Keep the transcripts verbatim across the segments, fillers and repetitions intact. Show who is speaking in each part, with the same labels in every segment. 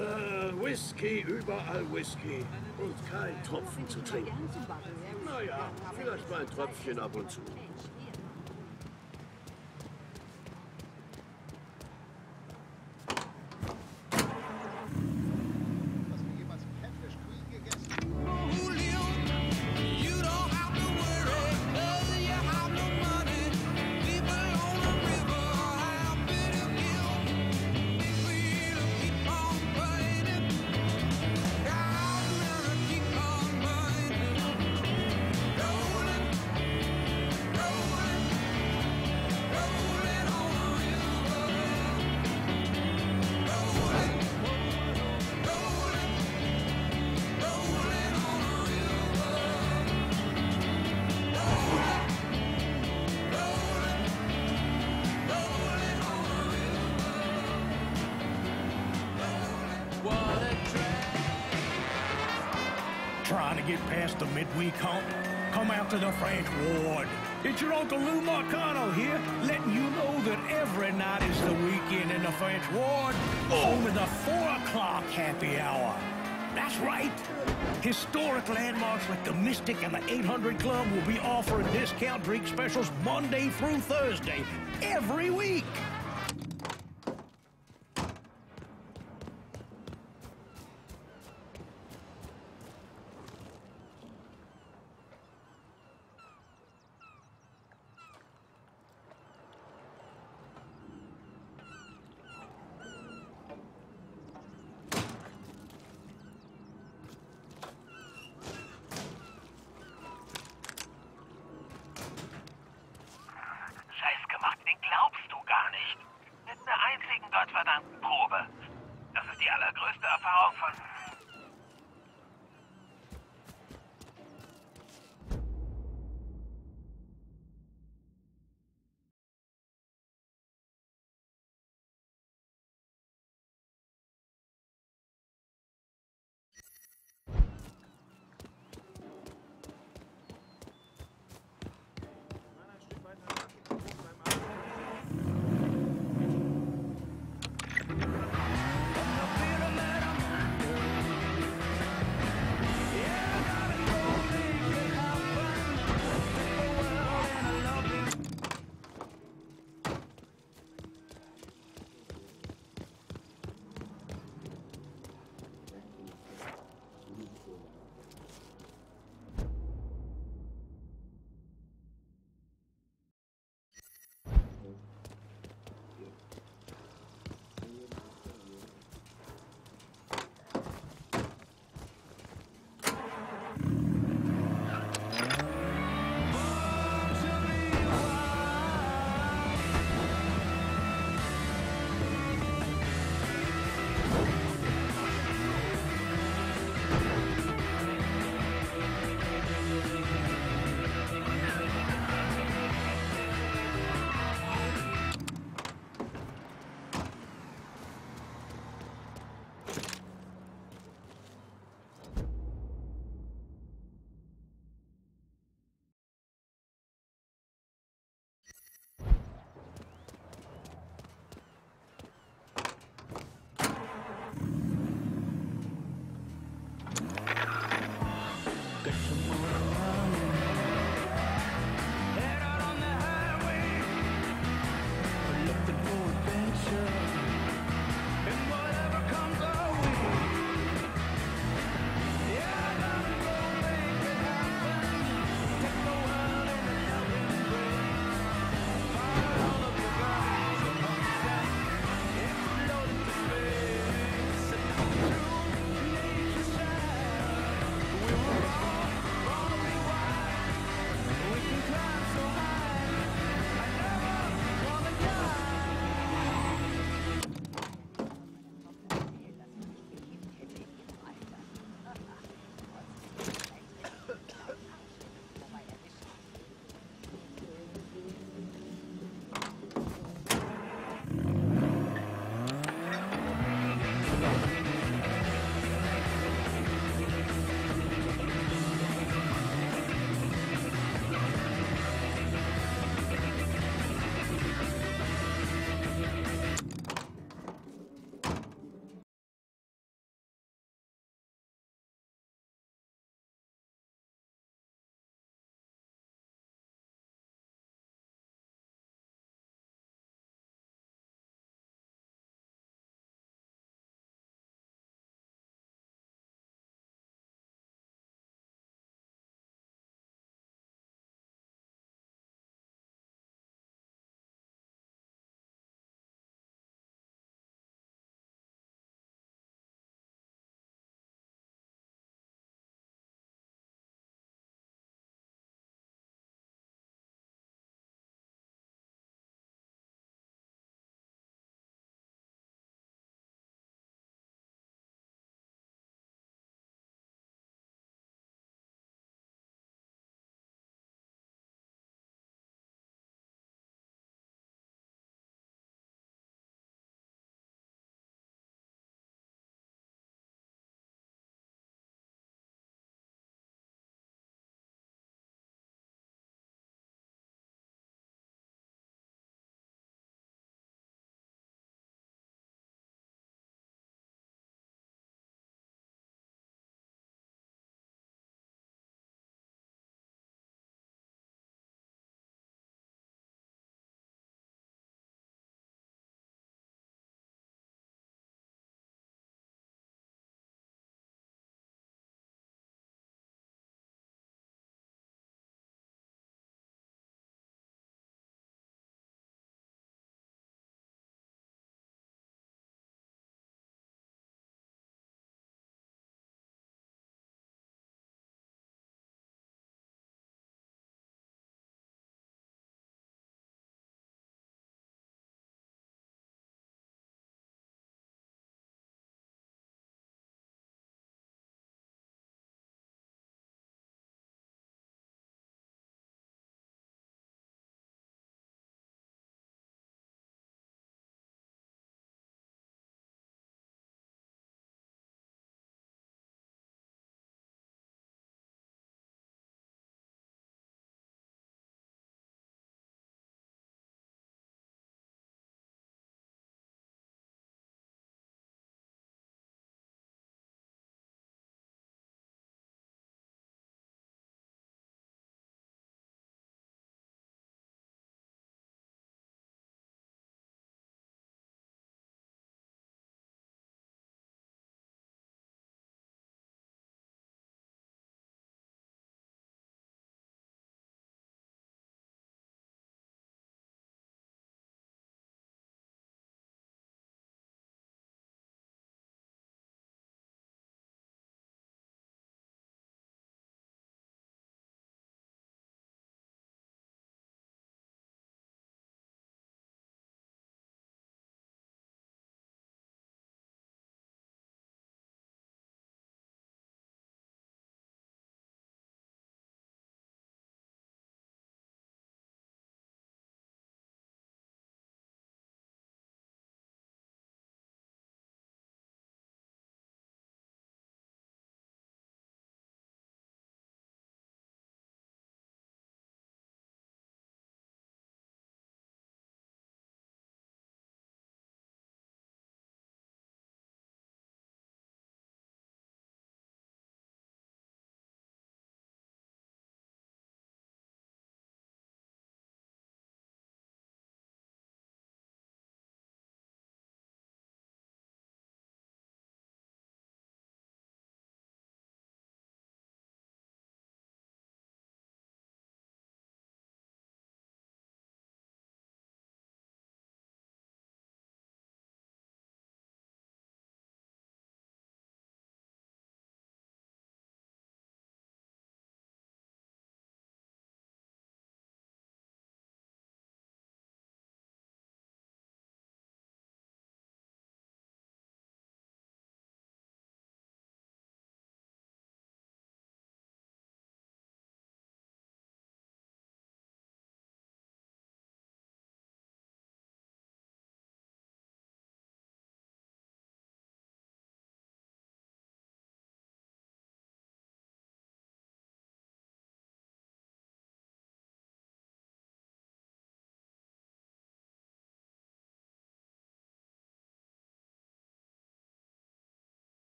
Speaker 1: Äh, Whisky, überall Whisky. Und kein Tropfen zu trinken. Naja, vielleicht mal ein Tröpfchen ab und zu.
Speaker 2: Trying to get past the midweek hump? Come out to the French Ward. It's your Uncle Lou Marcano here, letting you know that every night is the weekend in the French Ward. Home of the four o'clock happy hour. That's right. Historic landmarks like the Mystic and the eight hundred Club will be offering discount drink specials Monday through Thursday, every week.
Speaker 3: Gottverdammten Probe. Das ist die allergrößte Erfahrung von...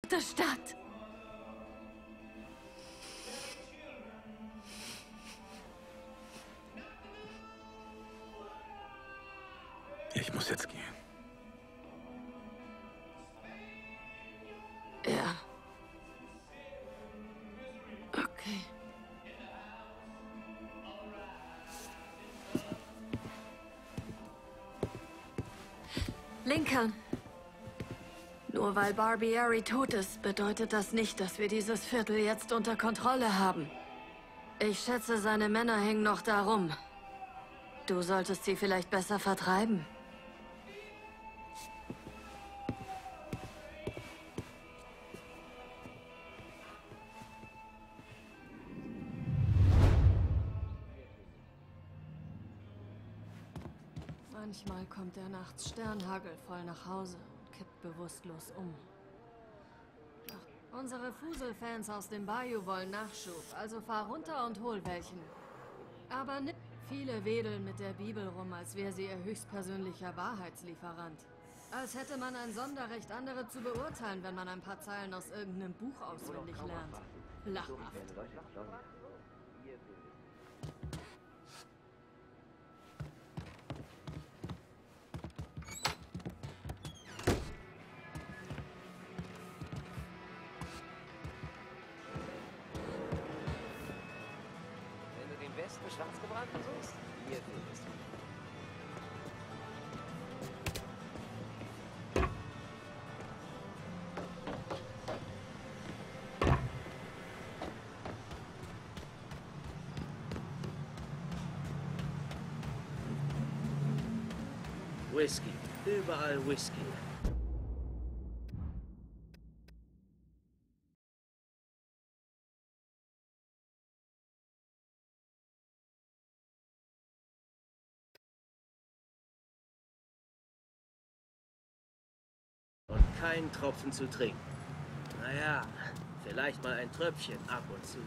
Speaker 4: Der Stadt.
Speaker 5: Ich muss jetzt gehen.
Speaker 4: Ja. Okay. Lincoln. Nur weil Barbieri tot ist, bedeutet das nicht, dass wir dieses Viertel jetzt unter Kontrolle haben. Ich schätze, seine Männer hängen noch da rum. Du solltest sie vielleicht besser vertreiben. Manchmal kommt er nachts sternhagelvoll nach Hause und kippt bewusstlos um. Ach, unsere Fuselfans aus dem Bayou wollen Nachschub, also fahr runter und hol welchen. Aber nicht viele wedeln mit der Bibel rum, als wäre sie ihr höchstpersönlicher Wahrheitslieferant. Als hätte man ein Sonderrecht, andere zu beurteilen, wenn man ein paar Zeilen aus irgendeinem Buch auswendig lernt. Lachhaft.
Speaker 6: Westen schwarzgebrannten suchst? Hier findest du.
Speaker 1: Whisky. Überall Whisky. Und keinen Tropfen zu trinken. Naja, vielleicht mal ein Tröpfchen ab und zu.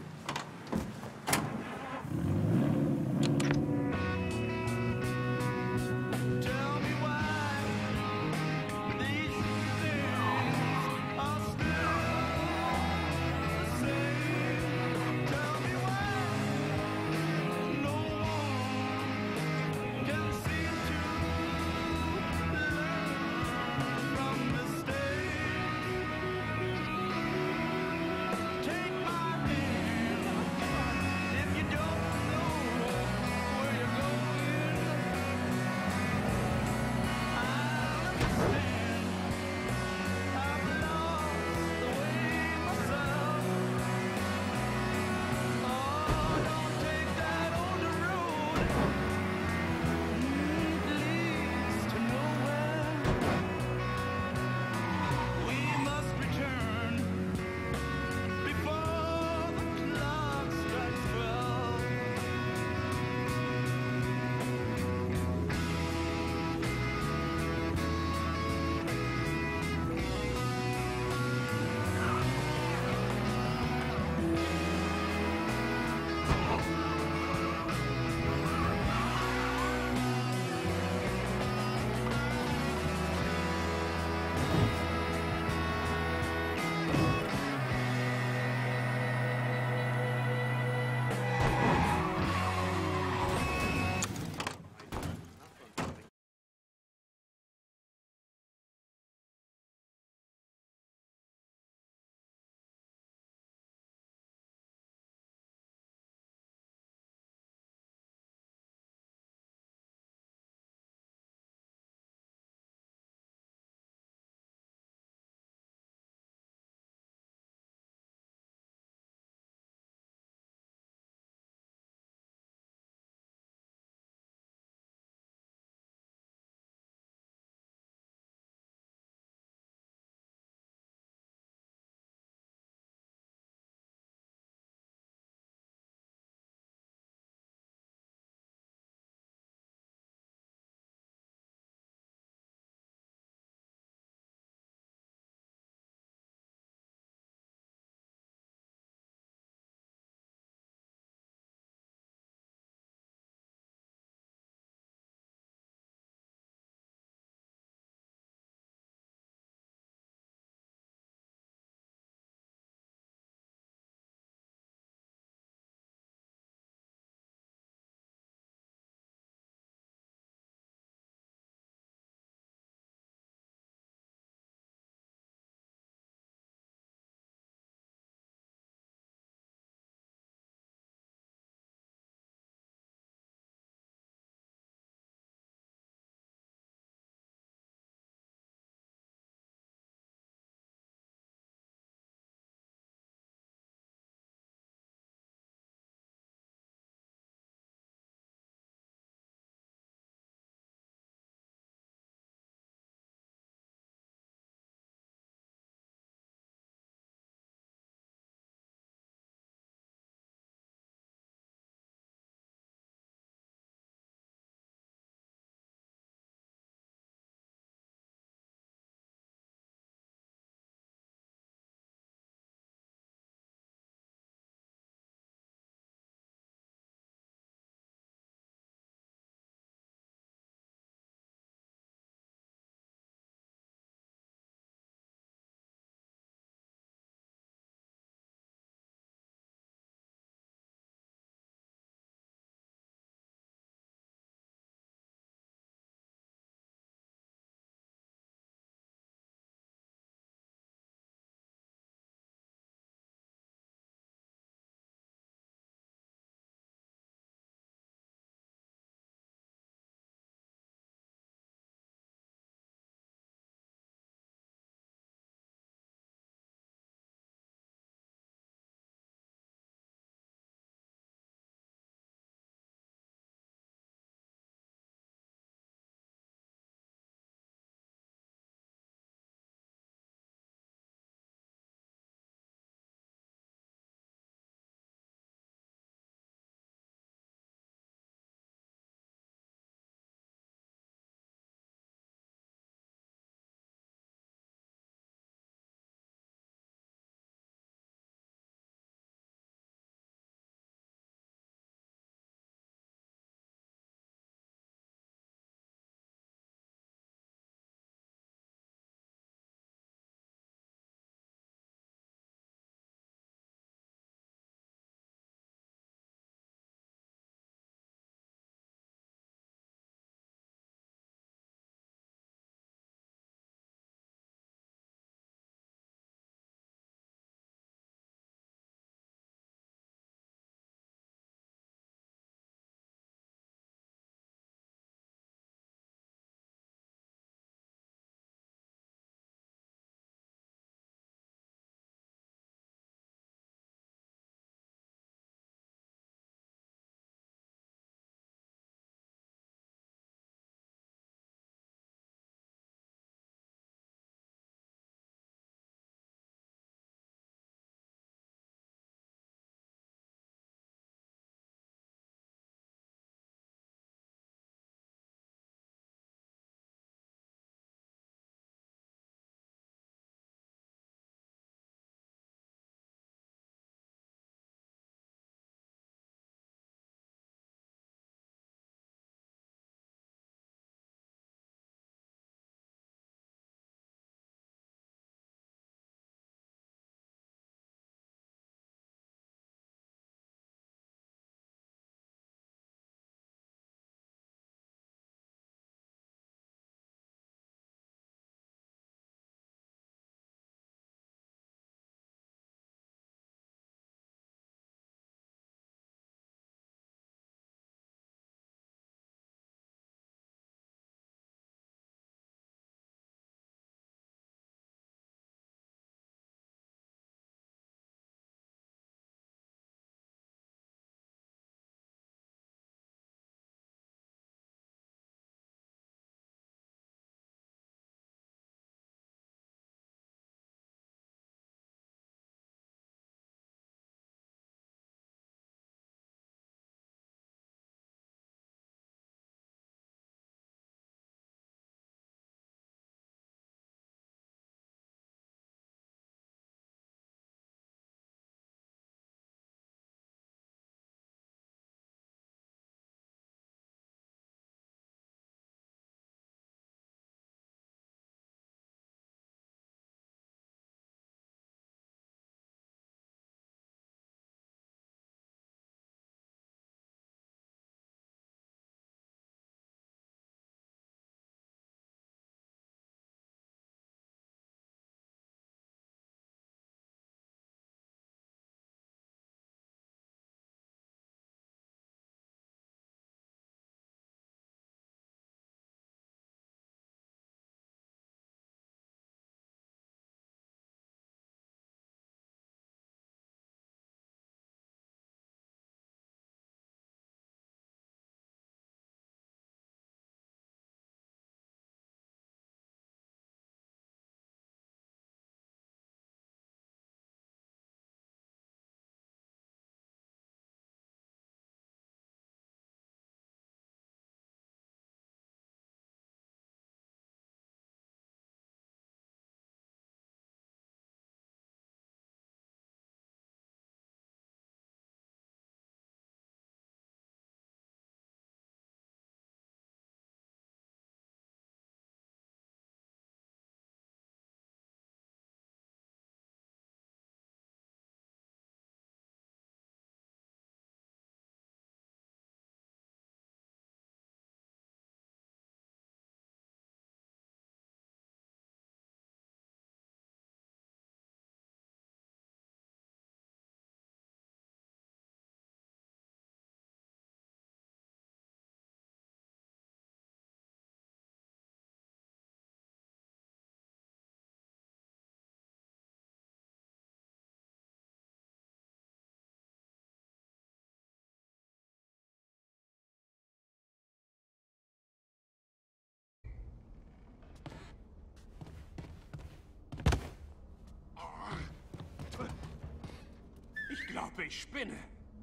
Speaker 7: ich spinne.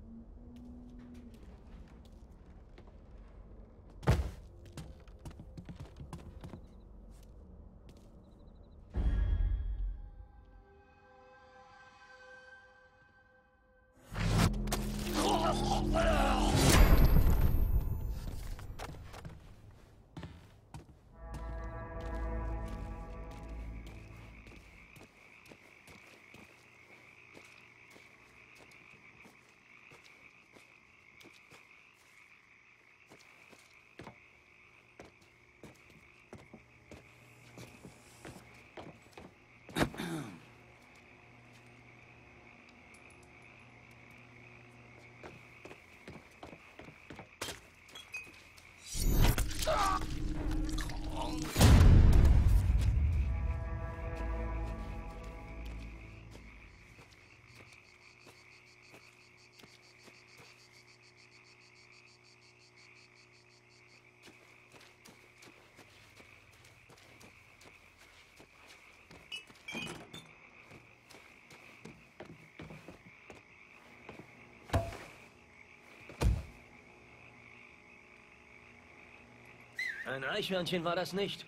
Speaker 6: Ein Eichhörnchen war das nicht.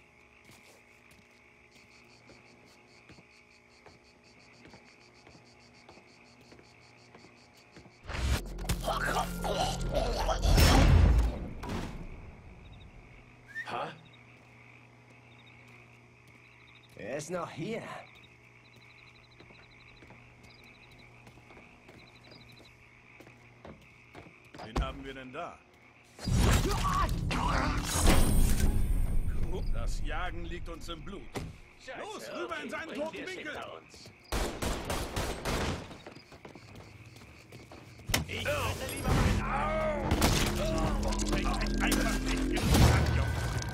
Speaker 1: Ha?
Speaker 6: Er ist noch hier.
Speaker 7: Wen haben wir denn da? Das Jagen liegt uns im Blut. Los, rüber in seinen toten Winkel! Ich hätte lieber mein Au! Einfach nicht gemacht, Junge.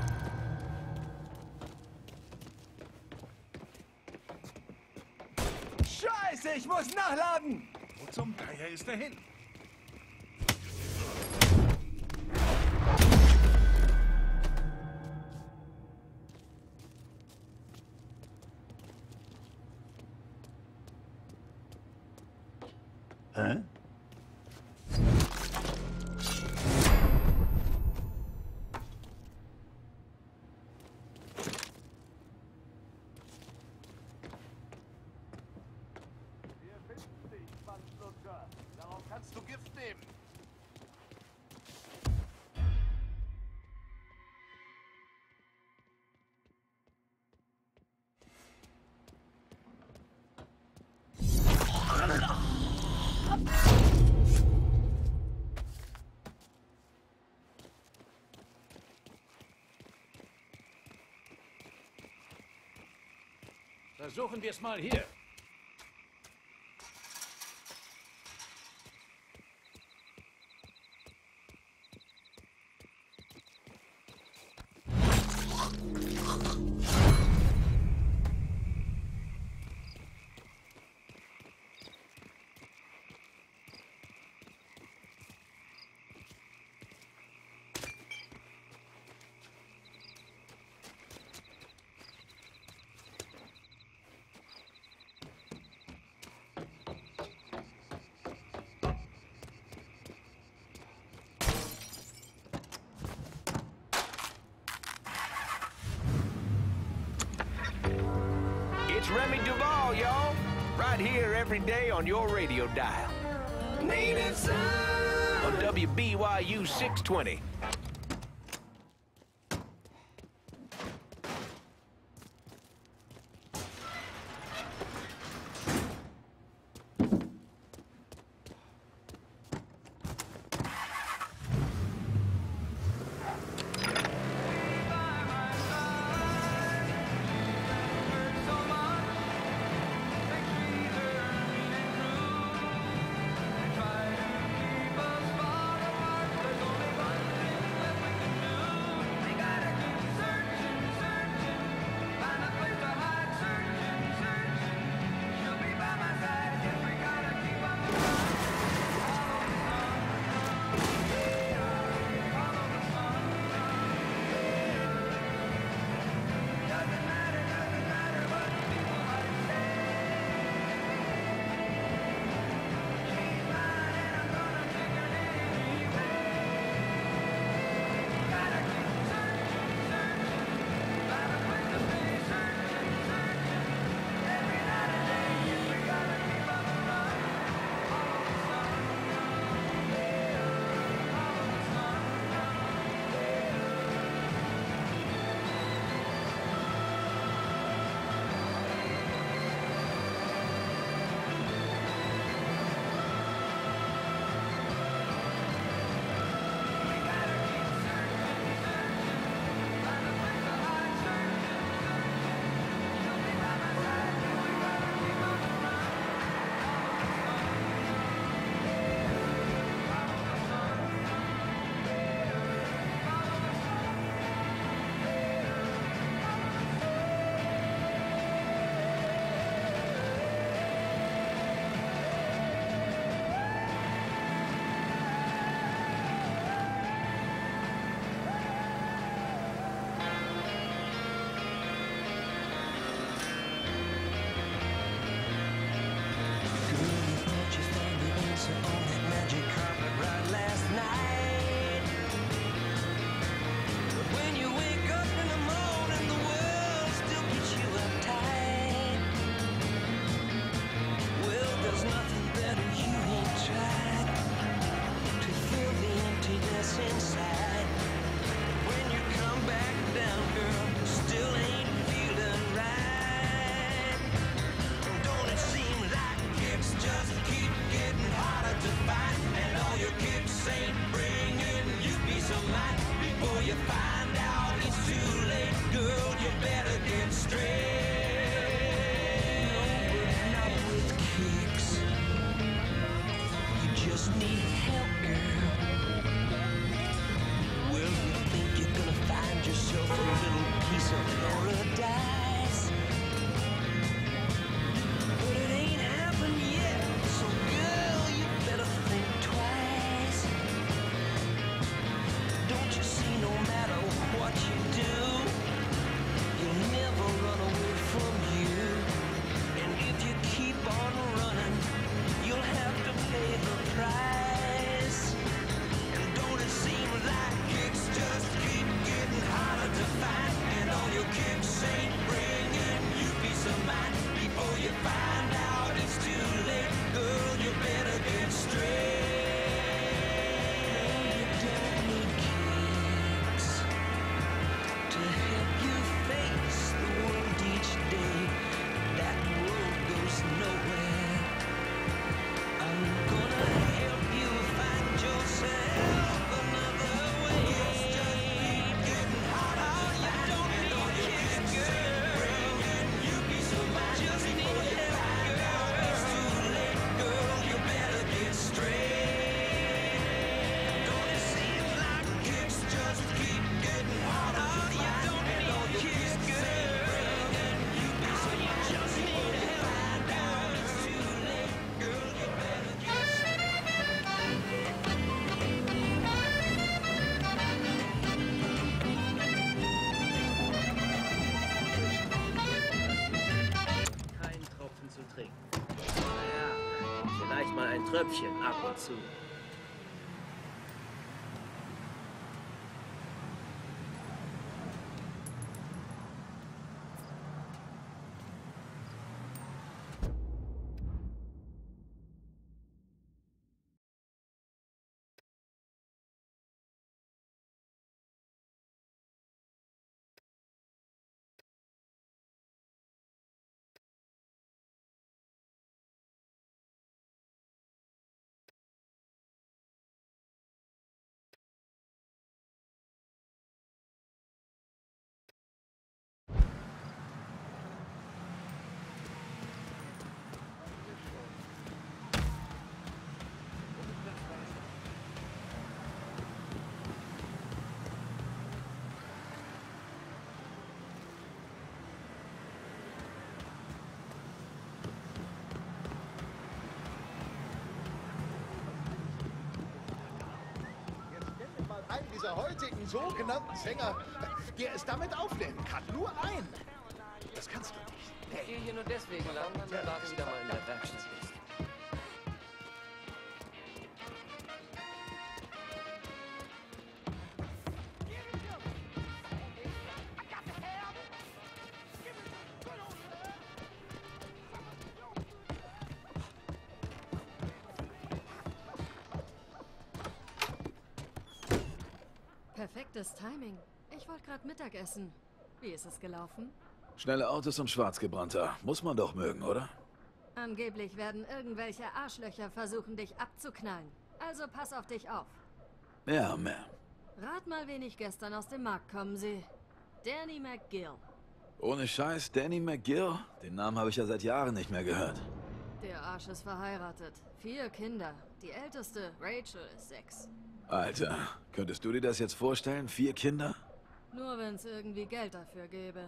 Speaker 6: Scheiße, ich muss nachladen!
Speaker 7: Wo zum Geier ist er hin?
Speaker 2: Hä?
Speaker 7: Wir finden dich, Pfannflutscher. Darauf kannst du Gift nehmen.
Speaker 8: Versuchen wir es mal hier.
Speaker 9: It's Remy Duval, y'all. Right here every day on your radio dial. Native Sound! On W B Y U six twenty.
Speaker 1: Tröpfchen ab und zu.
Speaker 7: Einen dieser heutigen sogenannten Sänger, der es damit aufnehmen kann. Nur einen. Das kannst du nicht.
Speaker 6: Ich gehe hier nur deswegen lang, weil der Laden wieder mal in der Werkstatt ist.
Speaker 4: Perfektes Timing. Ich wollte gerade Mittagessen. Wie ist es gelaufen?
Speaker 5: Schnelle Autos und Schwarzgebrannter. Muss man doch mögen, oder?
Speaker 4: Angeblich werden irgendwelche Arschlöcher versuchen, dich abzuknallen. Also pass auf dich auf.
Speaker 5: Ja, Ma'am.
Speaker 4: Rat mal, wen ich gestern aus dem Markt kommen sehe. Danny McGill.
Speaker 5: Ohne Scheiß, Danny McGill? Den Namen habe ich ja seit Jahren nicht mehr gehört.
Speaker 4: Der Arsch ist verheiratet. Vier Kinder. Die älteste, Rachel, ist sechs.
Speaker 5: Alter, könntest du dir das jetzt vorstellen? Vier Kinder?
Speaker 4: Nur wenn es irgendwie Geld dafür gäbe.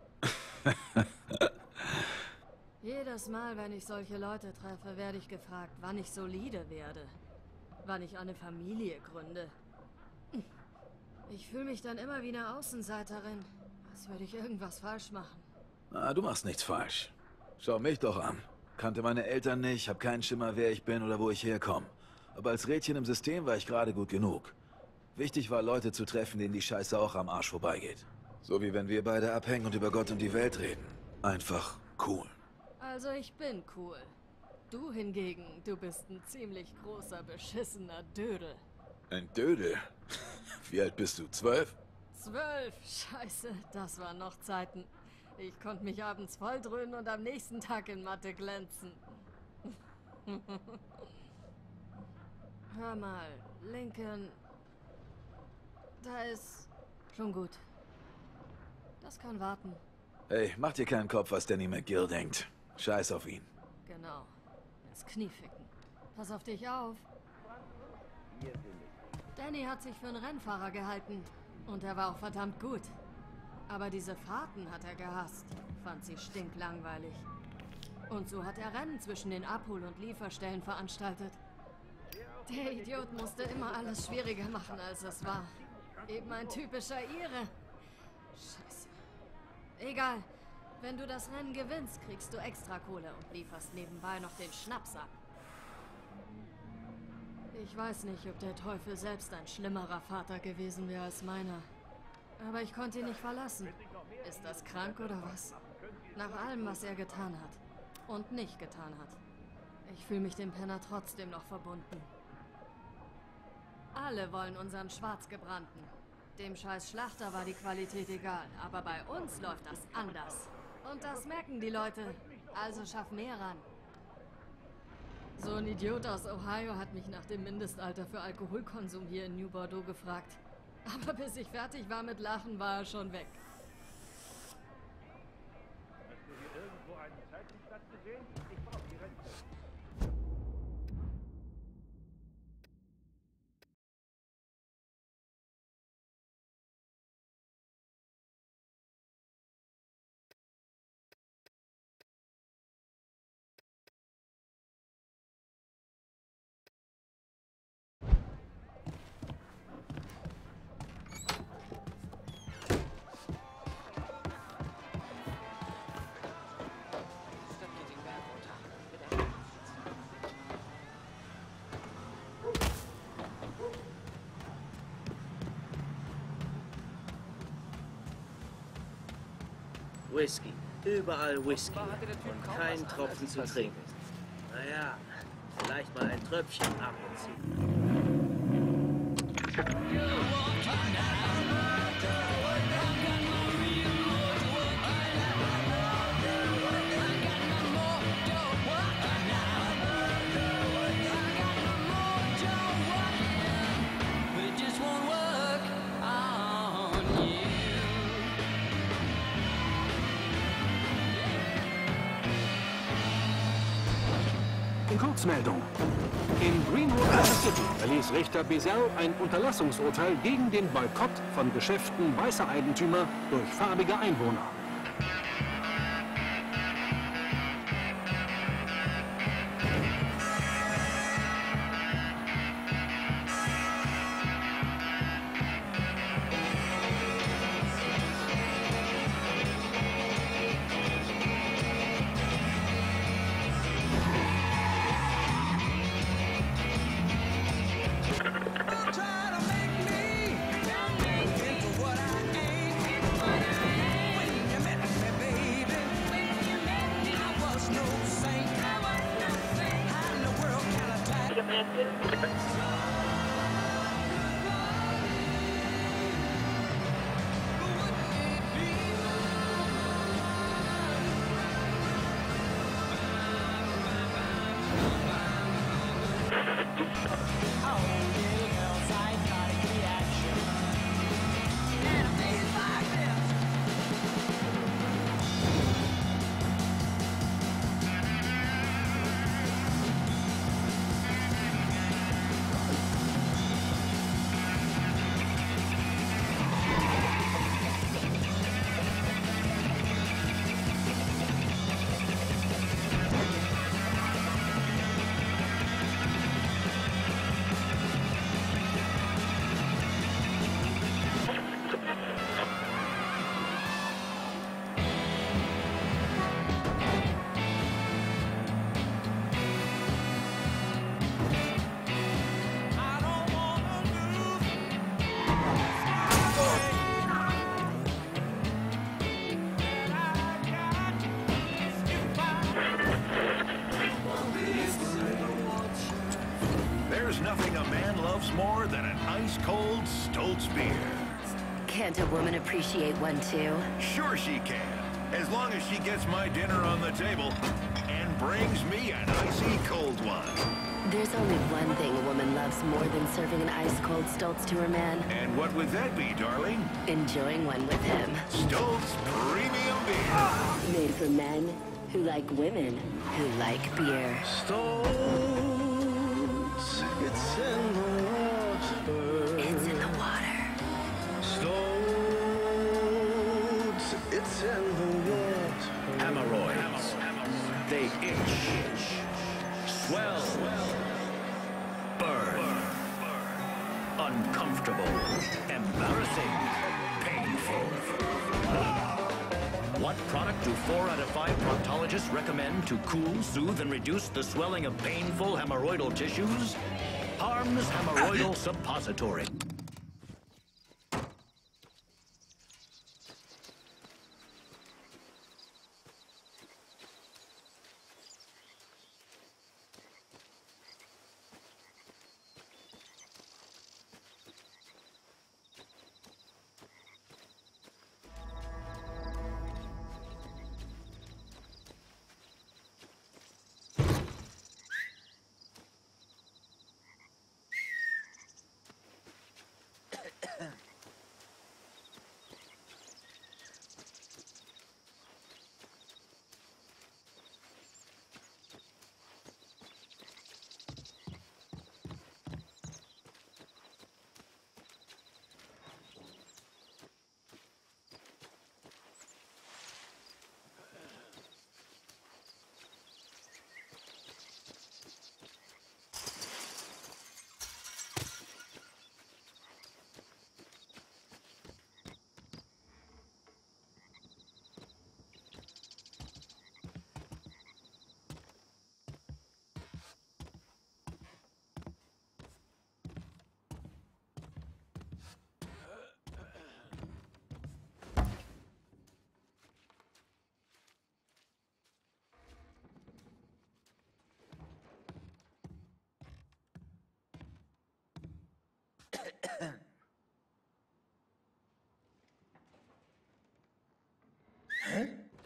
Speaker 4: Jedes Mal, wenn ich solche Leute treffe, werde ich gefragt, wann ich solide werde. Wann ich eine Familie gründe. Ich fühle mich dann immer wie eine Außenseiterin. Als würde ich irgendwas falsch machen.
Speaker 5: Na, du machst nichts falsch. Schau mich doch an. Kannte meine Eltern nicht, hab keinen Schimmer, wer ich bin oder wo ich herkomme. Aber als Rädchen im System war ich gerade gut genug. Wichtig war, Leute zu treffen, denen die Scheiße auch am Arsch vorbeigeht. So wie wenn wir beide abhängen und über Gott und die Welt reden. Einfach cool.
Speaker 4: Also ich bin cool. Du hingegen, du bist ein ziemlich großer, beschissener Dödel.
Speaker 5: Ein Dödel? Wie alt bist du? Zwölf?
Speaker 4: Zwölf? Scheiße, das waren noch Zeiten. Ich konnte mich abends volldröhnen und am nächsten Tag in Mathe glänzen. Hör mal, Lincoln. Da ist... Schon gut. Das kann warten.
Speaker 5: Hey, mach dir keinen Kopf, was Danny McGill denkt. Scheiß auf ihn.
Speaker 4: Genau. Ins Knie ficken. Pass auf dich auf. Danny hat sich für einen Rennfahrer gehalten. Und er war auch verdammt gut. Aber diese Fahrten hat er gehasst. Fand sie stinklangweilig. Und so hat er Rennen zwischen den Abhol- und Lieferstellen veranstaltet. Der Idiot musste immer alles schwieriger machen, als es war. Eben ein typischer Ire. Scheiße. Egal. Wenn du das Rennen gewinnst, kriegst du extra Kohle und lieferst nebenbei noch den Schnaps ab. Ich weiß nicht, ob der Teufel selbst ein schlimmerer Vater gewesen wäre als meiner. Aber ich konnte ihn nicht verlassen. Ist das krank oder was? Nach allem, was er getan hat. Und nicht getan hat. Ich fühle mich dem Penner trotzdem noch verbunden. Alle wollen unseren Schwarzgebrannten. Dem scheiß Schlachter war die Qualität egal, aber bei uns läuft das anders. Und das merken die Leute. Also schaff mehr ran. So ein Idiot aus Ohio hat mich nach dem Mindestalter für Alkoholkonsum hier in New Bordeaux gefragt. Aber bis ich fertig war mit Lachen, war er schon weg.
Speaker 7: Hast du hier irgendwo einen Zeitungsblatt gesehen? Ich brauche die Rente.
Speaker 1: Whisky. Überall Whisky. Und kein Tropfen zu trinken. Naja, vielleicht mal ein Tröpfchen ab und zu.
Speaker 8: Kurzmeldung. In Greenwood, Mississippi, erließ Richter Bezell ein Unterlassungsurteil gegen den Boykott von Geschäften weißer Eigentümer durch farbige Einwohner.
Speaker 10: More than an ice-cold Stoltz beer.
Speaker 11: Can't a woman appreciate one too?
Speaker 10: Sure she can, as long as she gets my dinner on the table and brings me an icy cold one.
Speaker 11: There's only one thing a woman loves more than serving an ice-cold Stoltz to her man.
Speaker 10: And what would that be, darling?
Speaker 11: Enjoying one with him.
Speaker 10: Stoltz Premium Beer.
Speaker 11: Made for men who like women who like beer.
Speaker 1: Stoltz, it's in the
Speaker 11: It's in the water.
Speaker 1: Stoltz, it's in the water.
Speaker 12: Hemorrhoids. They itch. Swell. Burn. Uncomfortable. Embarrassing. Painful. What product do four out of five proctologists recommend to cool, soothe, and reduce the swelling of painful hemorrhoidal tissues? Harm's Hemorrhoidal Suppository.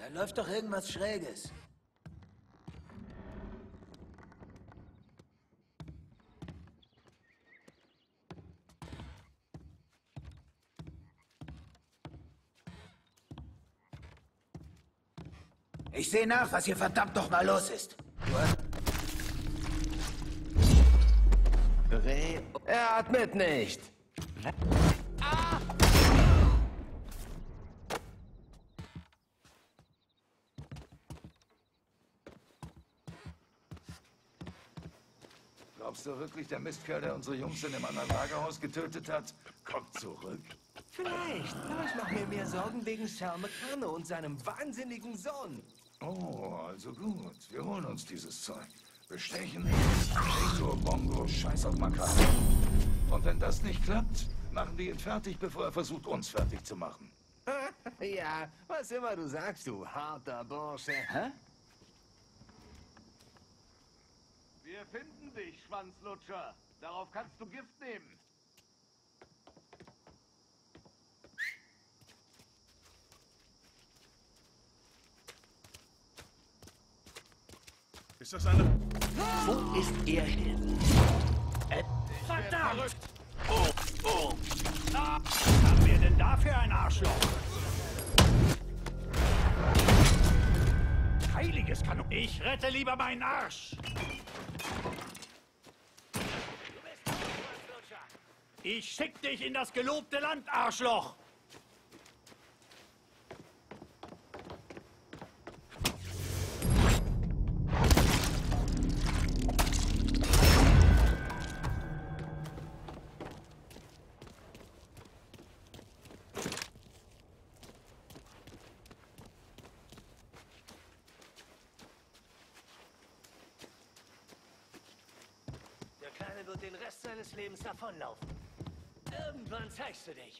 Speaker 13: Da läuft doch irgendwas Schräges. Ich sehe nach, was hier verdammt noch mal los ist.
Speaker 6: Re er atmet nicht. Ah!
Speaker 14: Glaubst du wirklich, der Mistkerl, der unsere Jungs in dem anderen Lagerhaus getötet hat, kommt zurück?
Speaker 6: Vielleicht, aber ich mache mir mehr Sorgen wegen Sal Meccano und seinem wahnsinnigen Sohn.
Speaker 14: Oh, also gut. Wir holen uns dieses Zeug. Bestechen ihn, Cheto, Bongo, Scheiß auf Makano. Und wenn das nicht klappt, machen wir ihn fertig, bevor er versucht, uns fertig zu machen.
Speaker 6: Ja, was immer du sagst, du harter Bursche.
Speaker 13: Hä?
Speaker 15: Wir finden dich, Schwanzlutscher. Darauf kannst du Gift nehmen.
Speaker 10: Ist das eine...
Speaker 12: Wo ist er hin?
Speaker 2: Äh, verdammt! Oh, oh! Ah, was haben wir denn da für ein Arschloch? Heiliges Kanon! Ich rette lieber meinen Arsch! Ich schick dich in das gelobte Land, Arschloch!
Speaker 12: Der Kleine wird den Rest seines Lebens davonlaufen. Irgendwann zeigst du dich.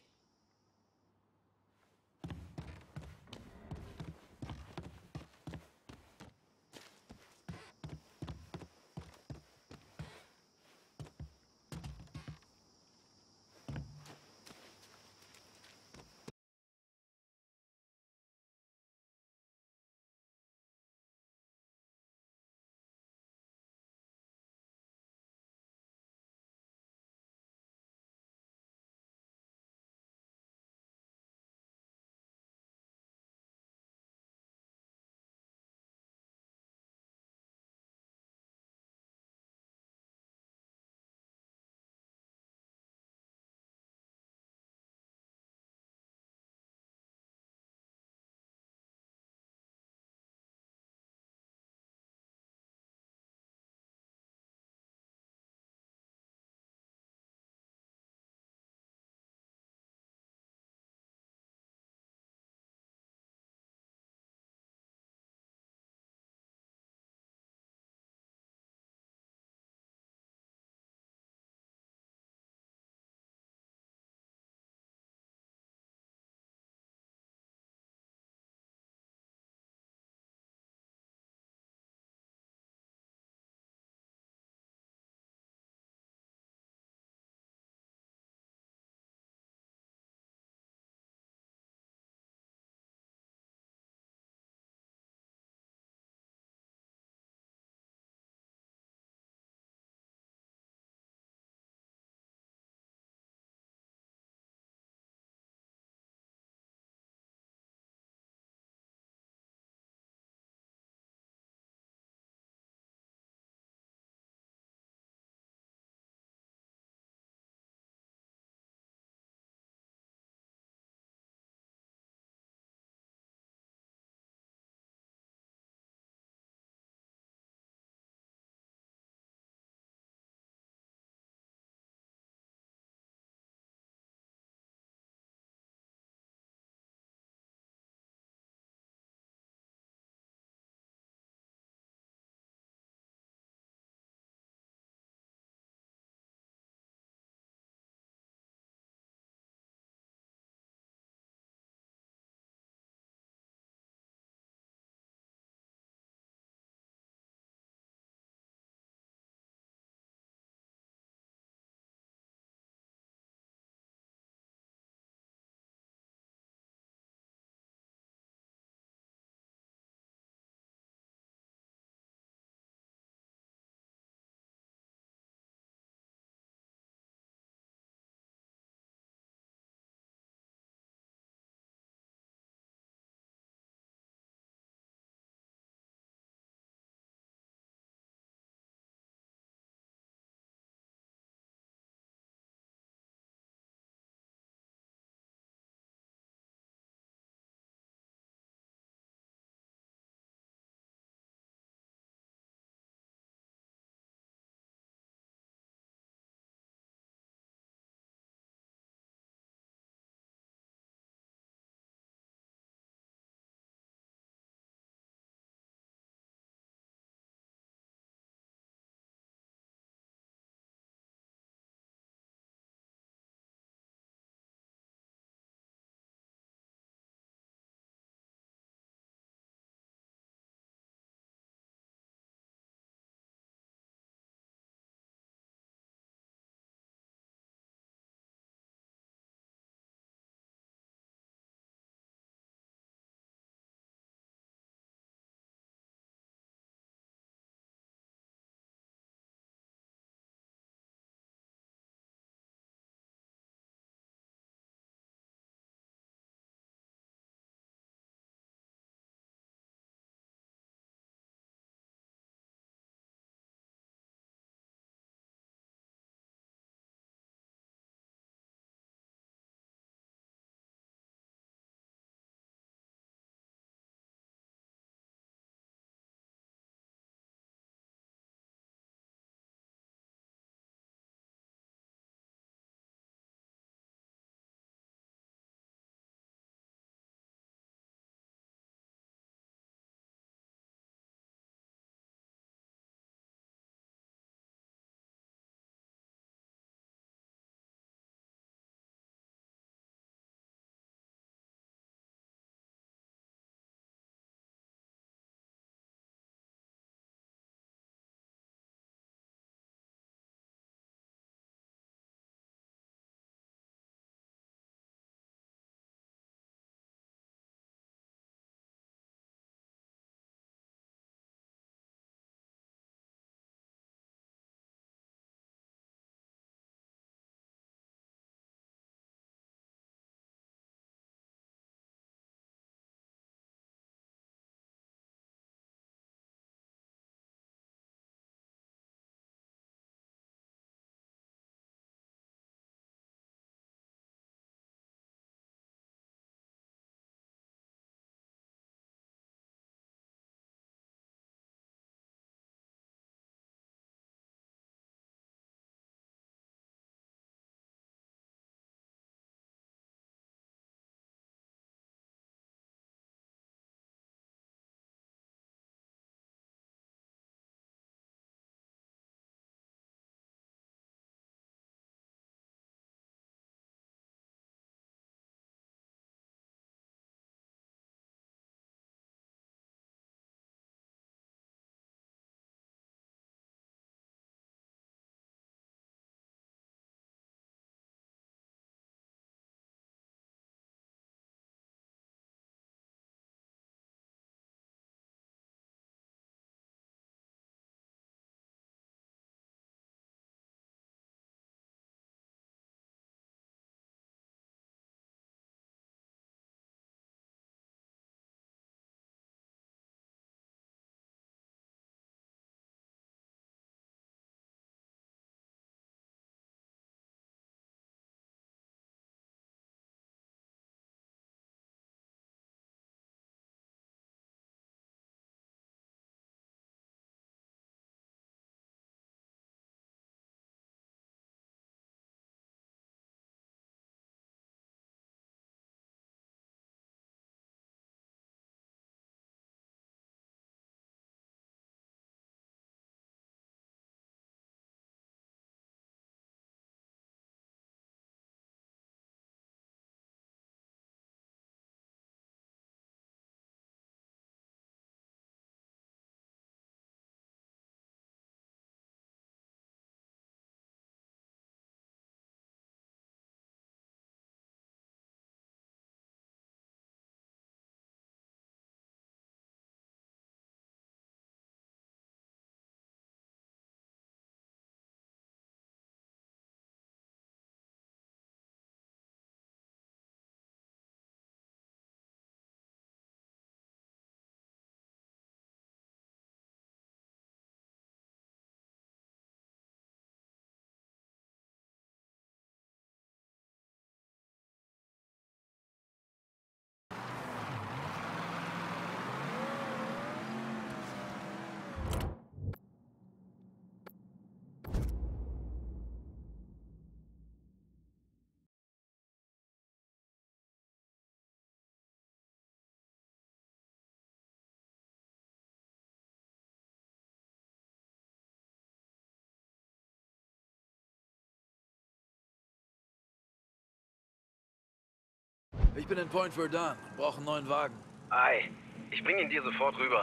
Speaker 5: Ich bin in Point Verdun und brauche einen neuen Wagen.
Speaker 9: Ei, ich bring ihn dir sofort rüber.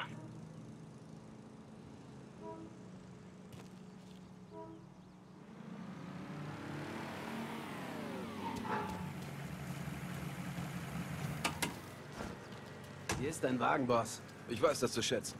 Speaker 16: Hier ist dein Wagen, Boss.
Speaker 5: Ich weiß das zu schätzen.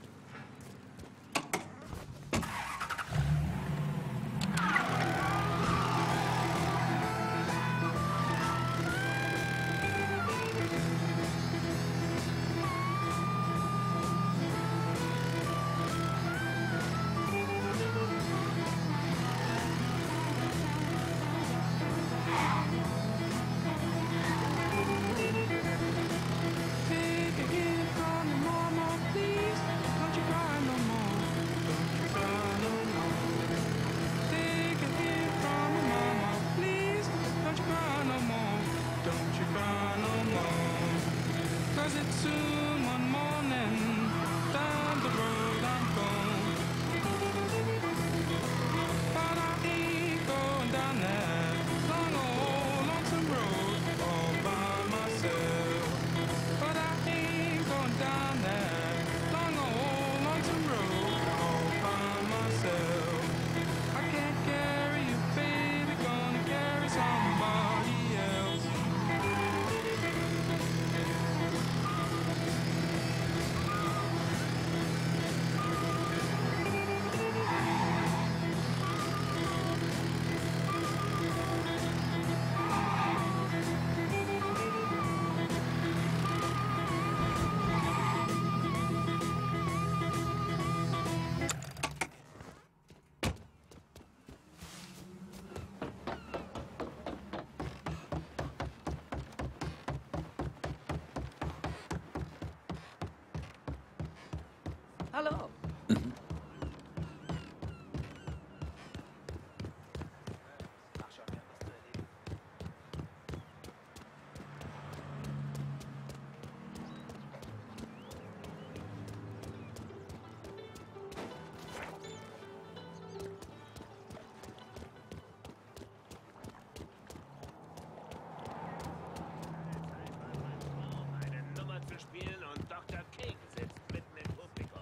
Speaker 16: Hallo.
Speaker 9: Eine Nummer zu spielen und Doktor King sitzt mitten im Publikum.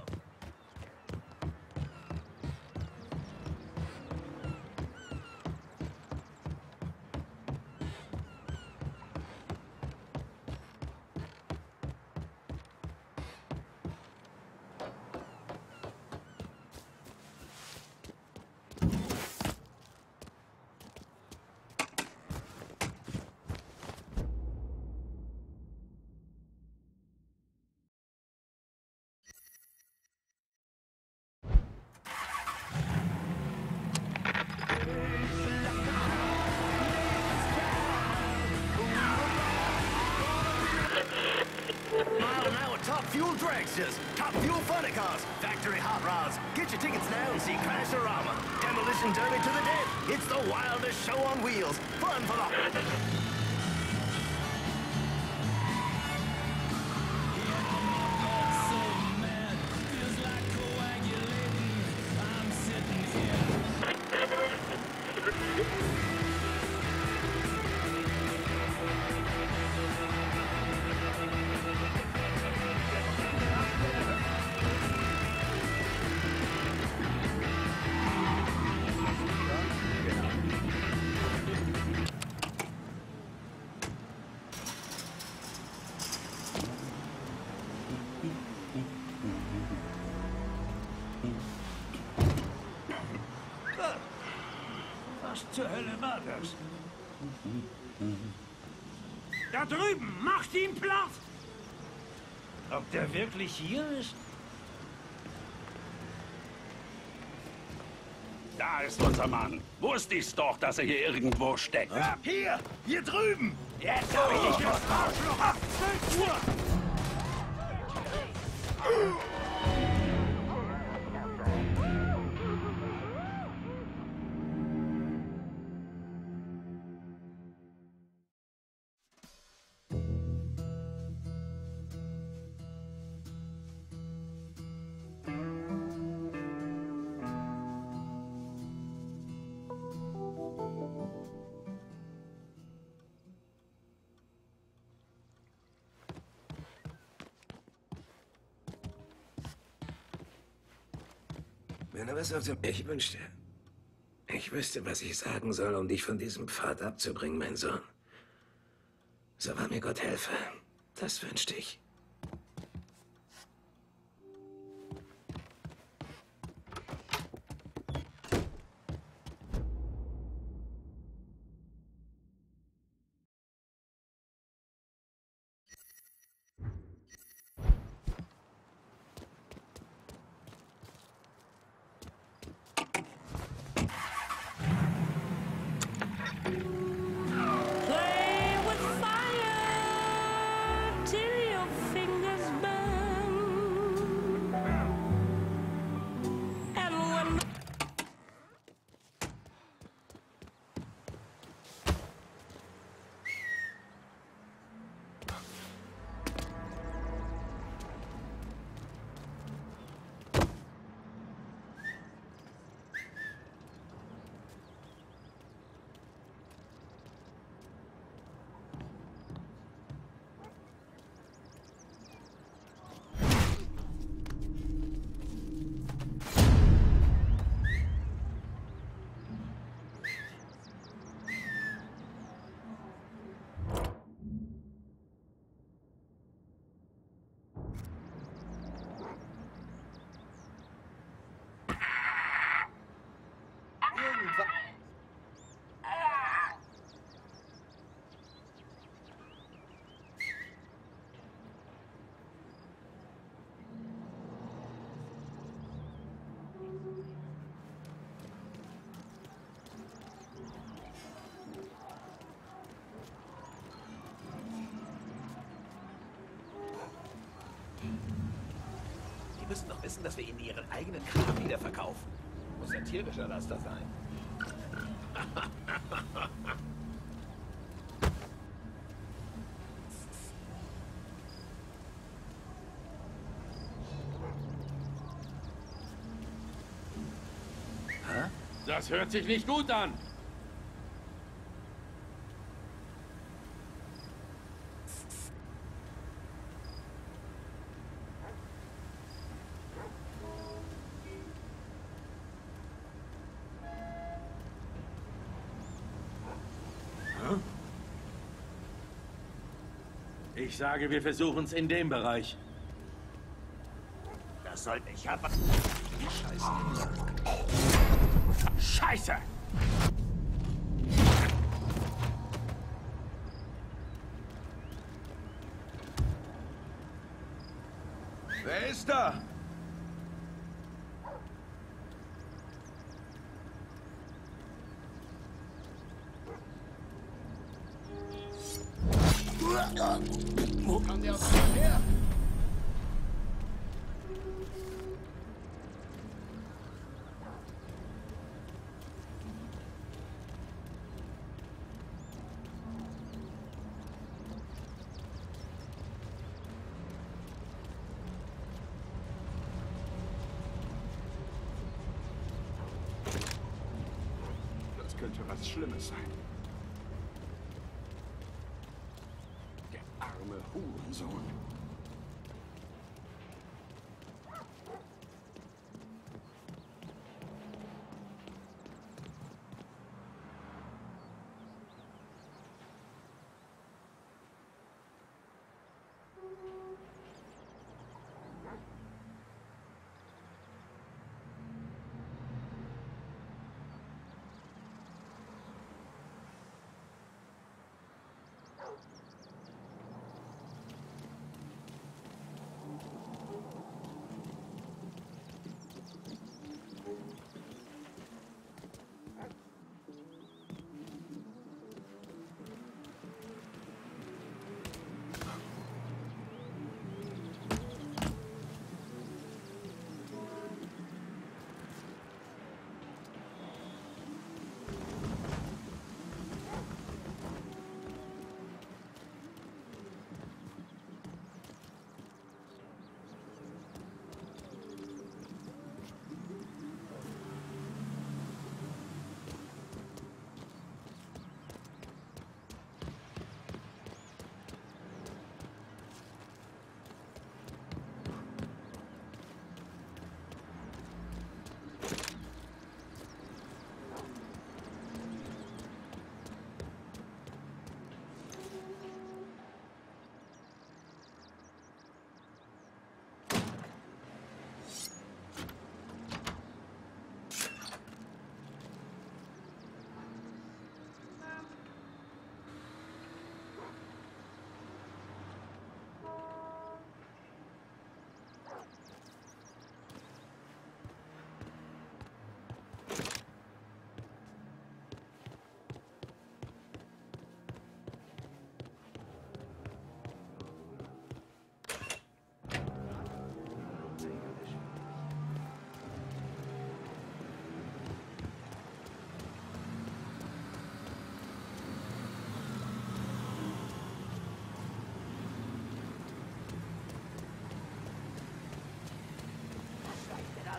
Speaker 17: Mile an hour top fuel dragsters, top fuel funny cars, factory hot rods. Get your tickets now and see Crasherama. Demolition Derby to the death. It's the wildest show on wheels. Fun for the...
Speaker 2: Was zur Hölle war das? Da drüben! Macht ihn platt! Ob der wirklich hier ist?
Speaker 18: Da ist unser Mann. Wusste ich's doch, dass er hier irgendwo steckt.
Speaker 2: Ja, hier! Hier drüben! Jetzt hab ich dich, das Arschloch! zwölf Uhr!
Speaker 19: Wenn du was auf dem... Ich wünschte, ich wüsste, was ich sagen soll, um dich von diesem Pfad abzubringen, mein Sohn. So wahr mir Gott helfe. Das wünschte ich.
Speaker 5: Die müssen doch wissen, dass wir ihnen ihren eigenen Kram wieder verkaufen. Muss ein tierischer Laster sein.
Speaker 18: Das hört sich nicht gut an. Ich sage, wir versuchen es in dem Bereich.
Speaker 17: Das sollte ich haben.
Speaker 18: Scheiße. Scheiße!
Speaker 10: Wer ist da?
Speaker 7: Wo kam der aus dem her?
Speaker 10: Das könnte was Schlimmes sein. Der arme Hurensohn.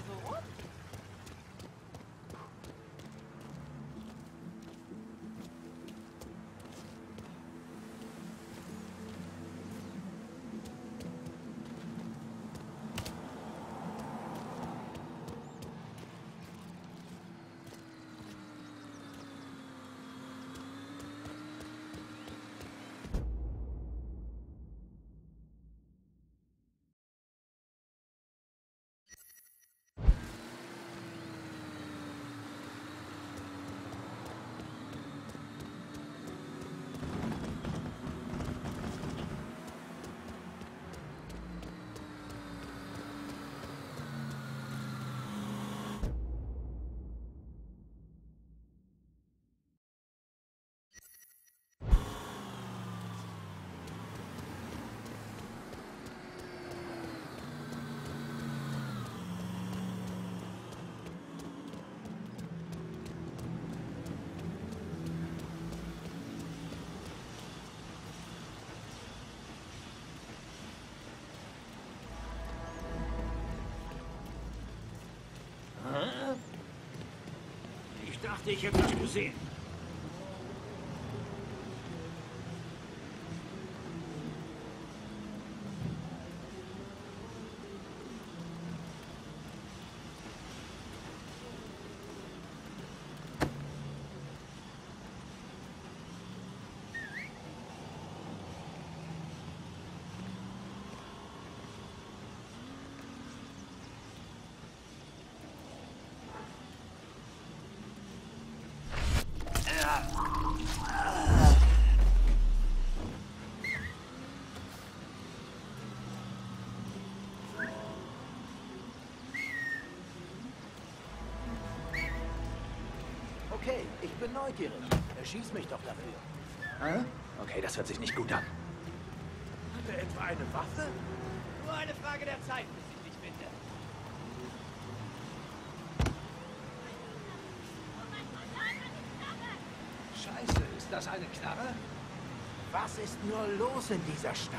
Speaker 20: so rum?
Speaker 18: Ich dachte, ich hätte dich gesehen.
Speaker 17: Okay, ich bin neugierig. Erschieß mich doch dafür. Hä? Okay, das hört sich nicht gut an.
Speaker 7: Hat er etwa eine Waffe?
Speaker 20: Nur eine Frage der Zeit, bis ich dich finde.
Speaker 6: Scheiße, ist das eine Knarre? Was ist nur los in dieser Stadt?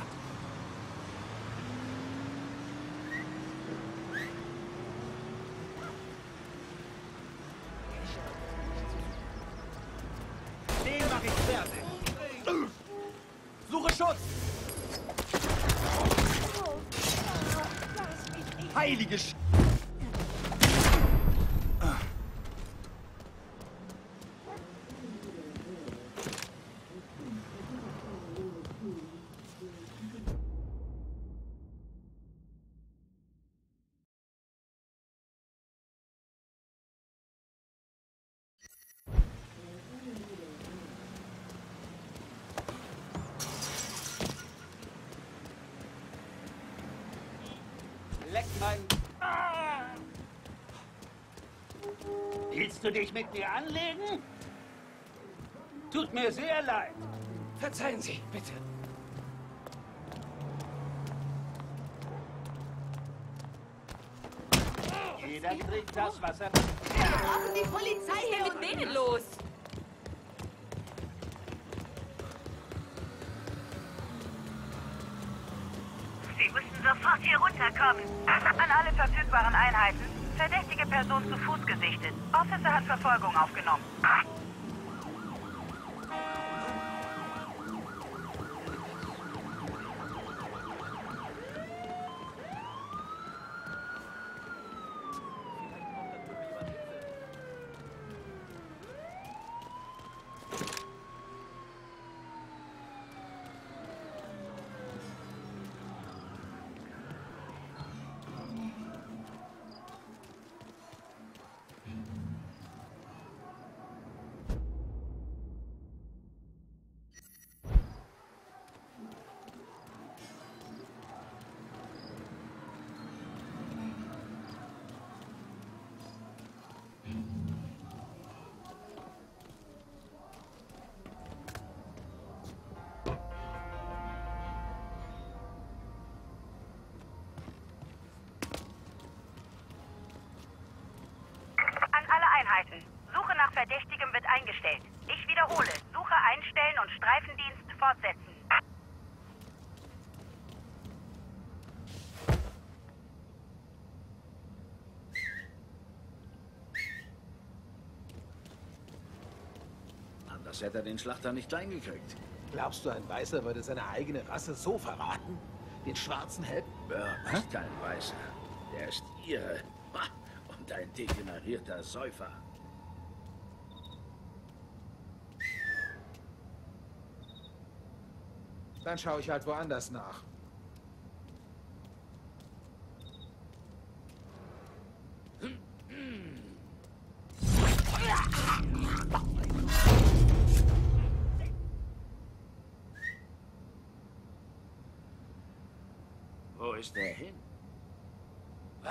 Speaker 20: Den mach ich fertig. Suche Schutz! Heilige Sch... Leck mein... Ah!
Speaker 18: Willst du dich mit mir anlegen? Tut mir sehr leid.
Speaker 6: Verzeihen Sie, bitte.
Speaker 18: Jeder trinkt das, was er...
Speaker 20: Wir brauchen die Polizei hier. Mit denen los?
Speaker 3: Sie müssen sofort hier runterkommen. An alle verfügbaren Einheiten. Verdächtige Person zu Fuß gesichtet. Officer hat Verfolgung aufgenommen. Suche nach Verdächtigem wird eingestellt. Ich wiederhole. Suche einstellen und Streifendienst fortsetzen.
Speaker 21: sonst hätte er den Schlachter nicht klein gekriegt.
Speaker 22: Glaubst du, ein Weißer würde seine eigene Rasse so verraten? Den schwarzen Helden?
Speaker 21: Burke ist kein Weißer. Der ist ihre. Und ein degenerierter Säufer.
Speaker 22: Dann schaue ich halt woanders nach.
Speaker 21: Wo ist der hin? Was?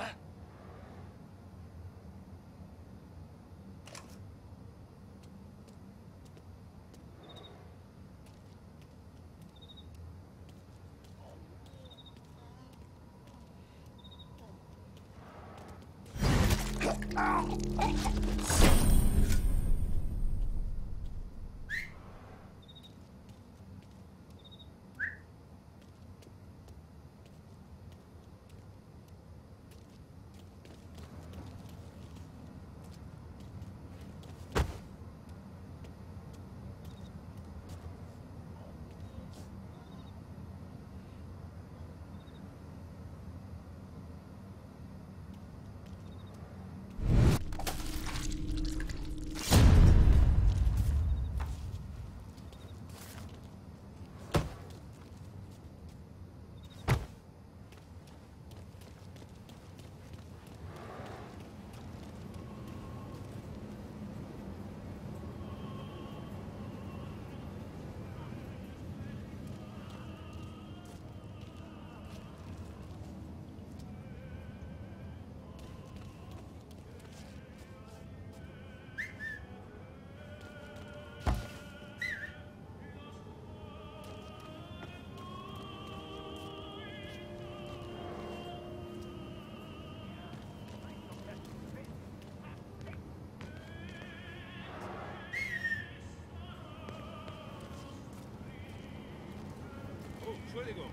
Speaker 10: Entschuldigung.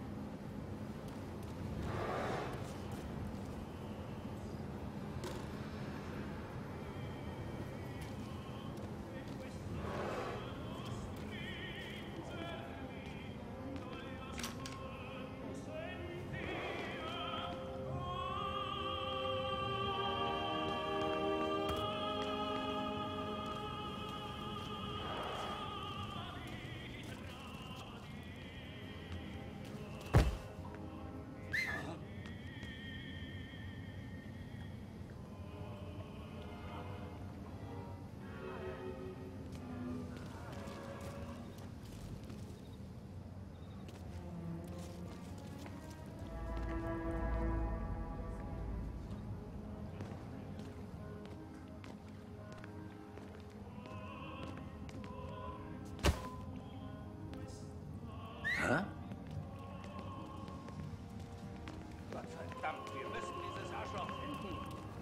Speaker 21: Hä?
Speaker 18: Gottverdammt, wir müssen dieses Arschloch finden.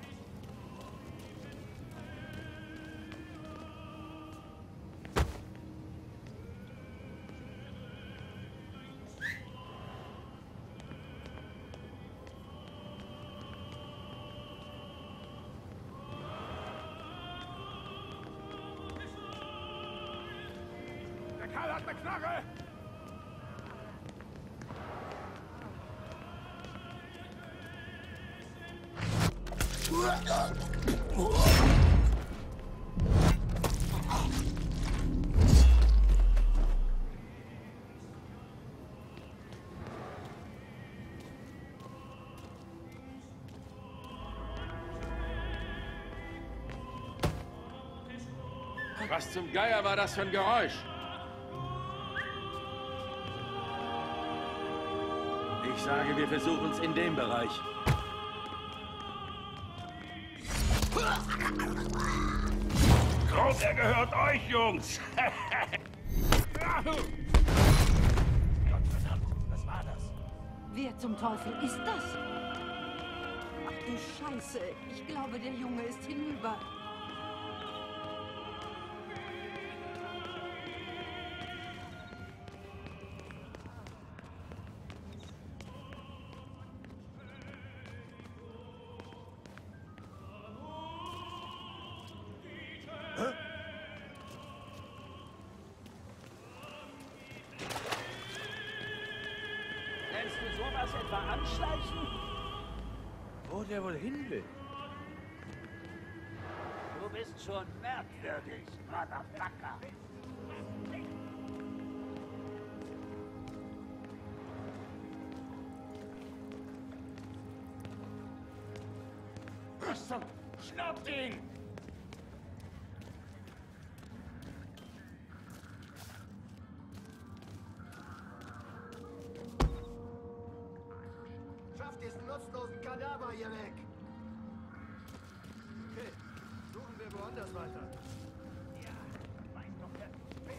Speaker 10: Der Kerl hat eine Knarre!
Speaker 23: Was zum Geier war das für ein Geräusch?
Speaker 21: Ich sage, wir versuchen es in dem Bereich.
Speaker 10: Groß, er gehört euch, Jungs!
Speaker 18: Gottverdammt, was war das?
Speaker 24: Wer zum Teufel ist das? Ach du Scheiße, ich glaube, der Junge ist hinüber.
Speaker 18: einschleichen?
Speaker 9: Wo der wohl hin will?
Speaker 18: Du bist schon merkwürdig, Motherfucker. Was zum... Schnappt ihn!
Speaker 17: Schafft diesen nutzlosen Kadaver hier weg! Okay, suchen wir woanders weiter.
Speaker 18: Ja, weiß doch der...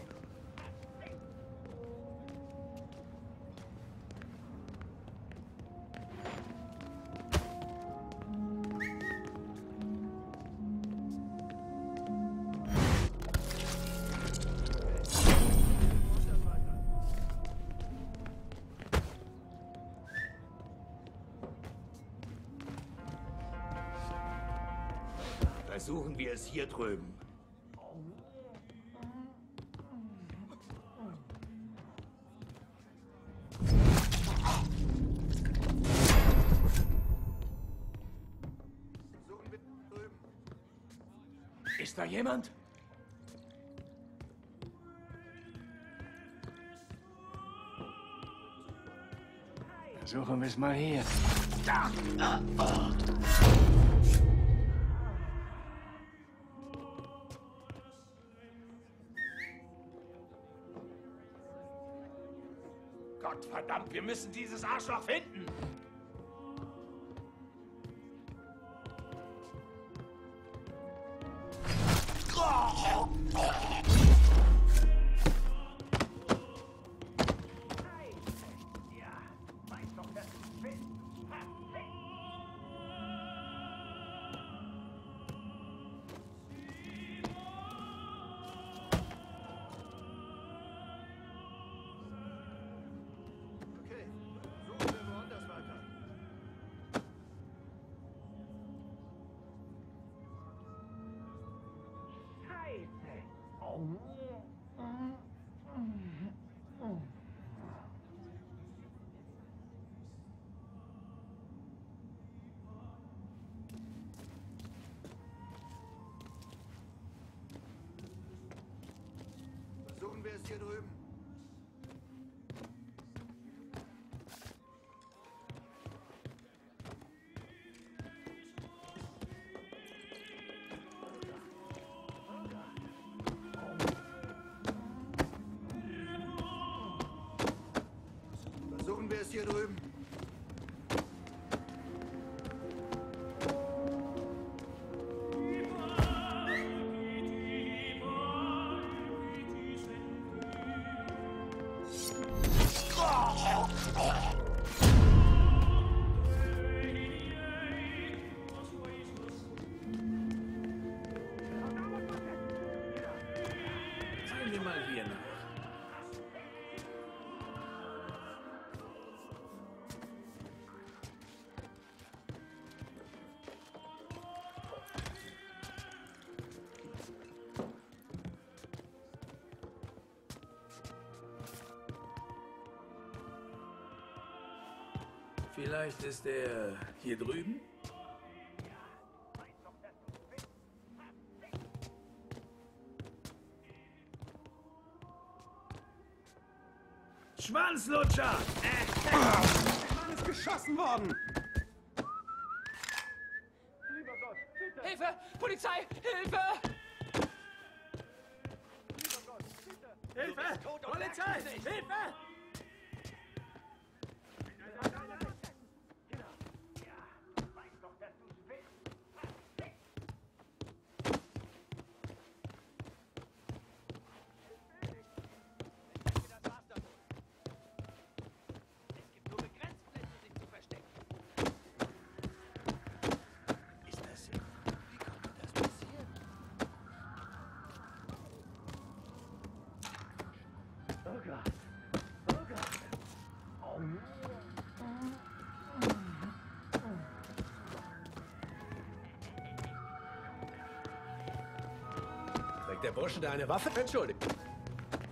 Speaker 17: Versuchen wir es hier drüben. Suchen wir drüben.
Speaker 9: Ist da jemand? Versuchen wir es mal hier. Da! Ah, oh. Verdammt, wir müssen dieses Arschloch finden!
Speaker 17: Versuchen wir es hier drüben. Versuchen wir es hier drüben.
Speaker 9: Sehen wir mal hier nach. Vielleicht ist er hier drüben? Schwanzlutscher!
Speaker 20: Der Mann ist geschossen worden!
Speaker 18: Lieber Gott, bitte!
Speaker 20: Hilfe! Polizei! Hilfe!
Speaker 18: Lieber Gott, bitte!
Speaker 20: Hilfe! Polizei! Hilfe!
Speaker 22: Trägt der Bursche da eine Waffe? Entschuldigt.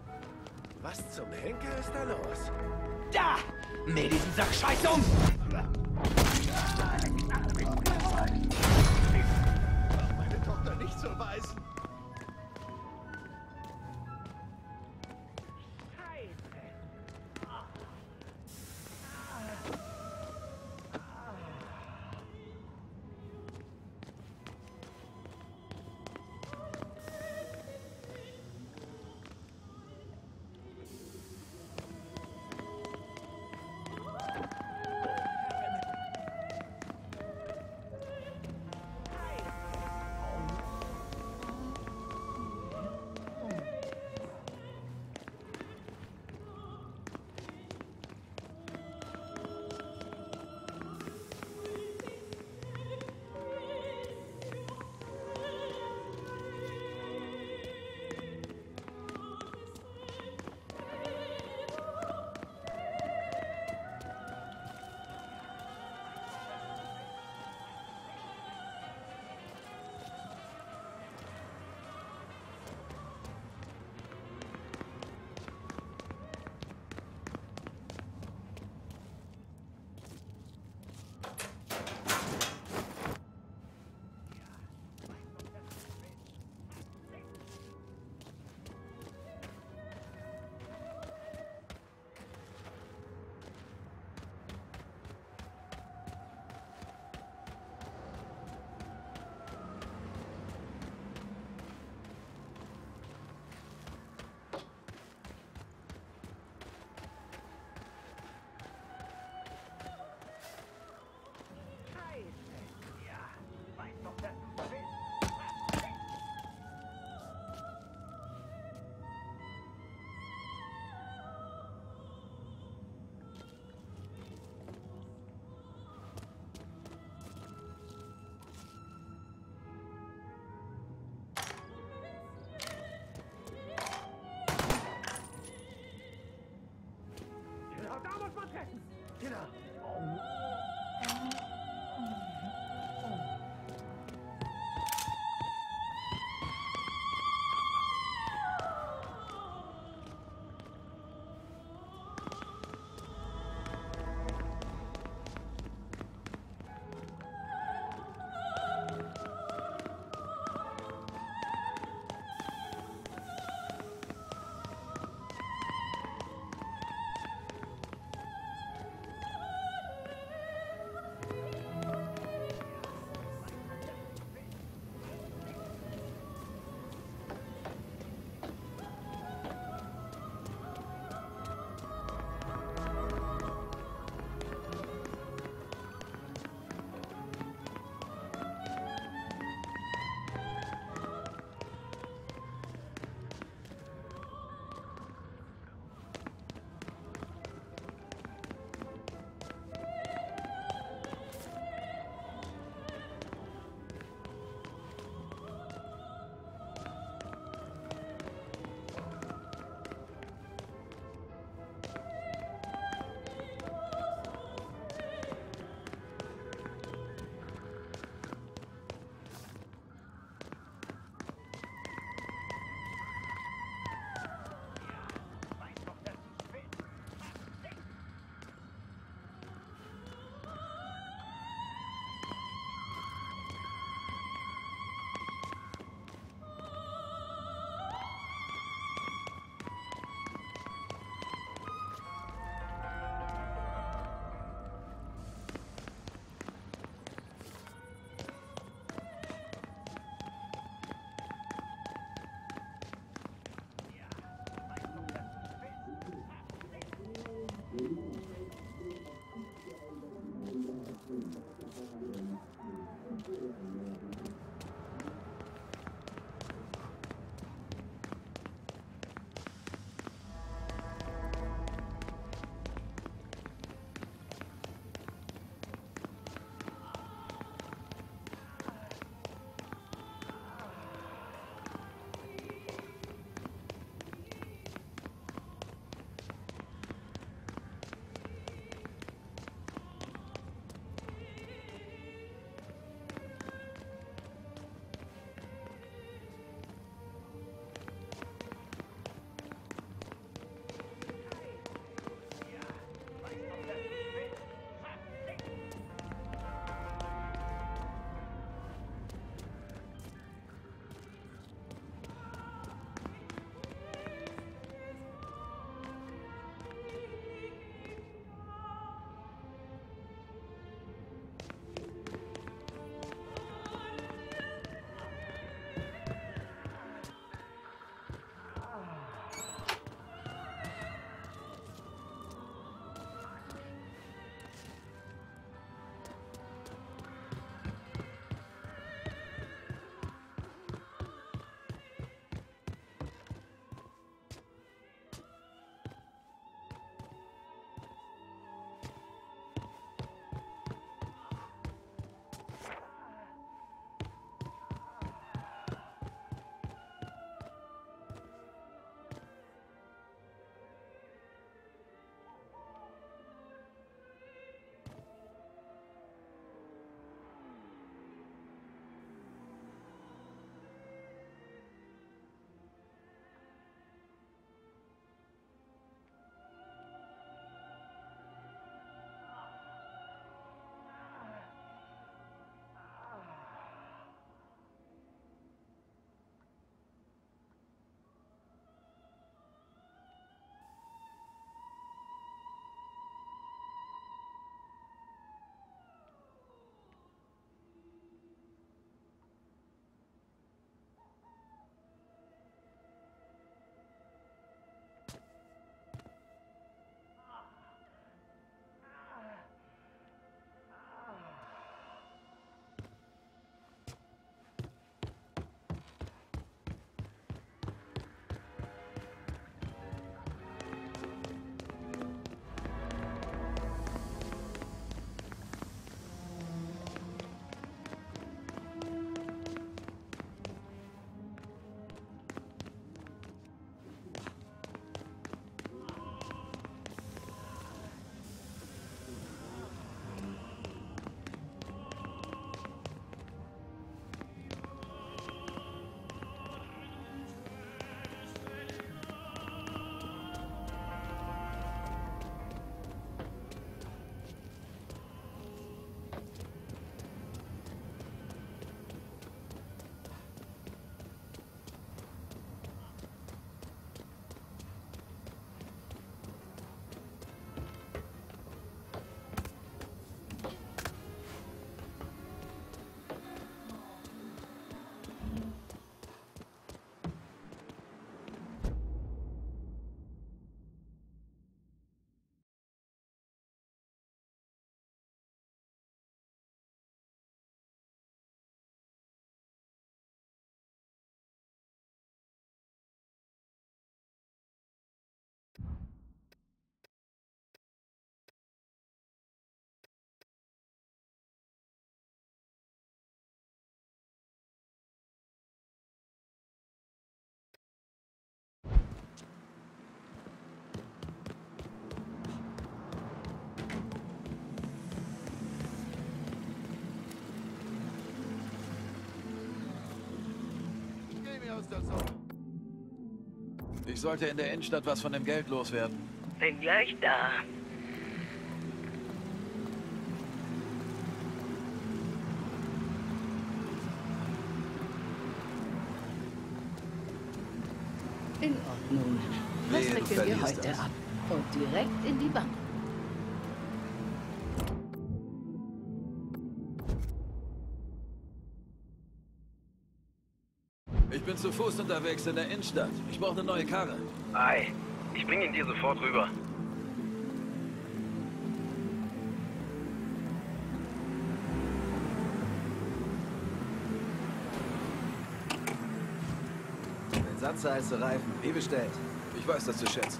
Speaker 22: Was zum Henker ist da los?
Speaker 20: Da! Mäh diesen Sack Scheiße um!
Speaker 14: aus der Sonne.
Speaker 5: Ich sollte in der Innenstadt was von dem Geld loswerden.
Speaker 3: Bin gleich da.
Speaker 24: In Ordnung. Was
Speaker 5: Wehe, du
Speaker 24: wickeln wir
Speaker 5: verlierst
Speaker 24: heute
Speaker 5: das.
Speaker 24: ab? Und direkt in die Bank.
Speaker 5: Ich bin zu Fuß unterwegs in der Innenstadt. Ich brauche eine neue Karre.
Speaker 17: Ei, ich bringe ihn dir sofort rüber.
Speaker 22: Ein Satz heiße Reifen. Wie bestellt.
Speaker 5: Ich weiß das zu schätzen.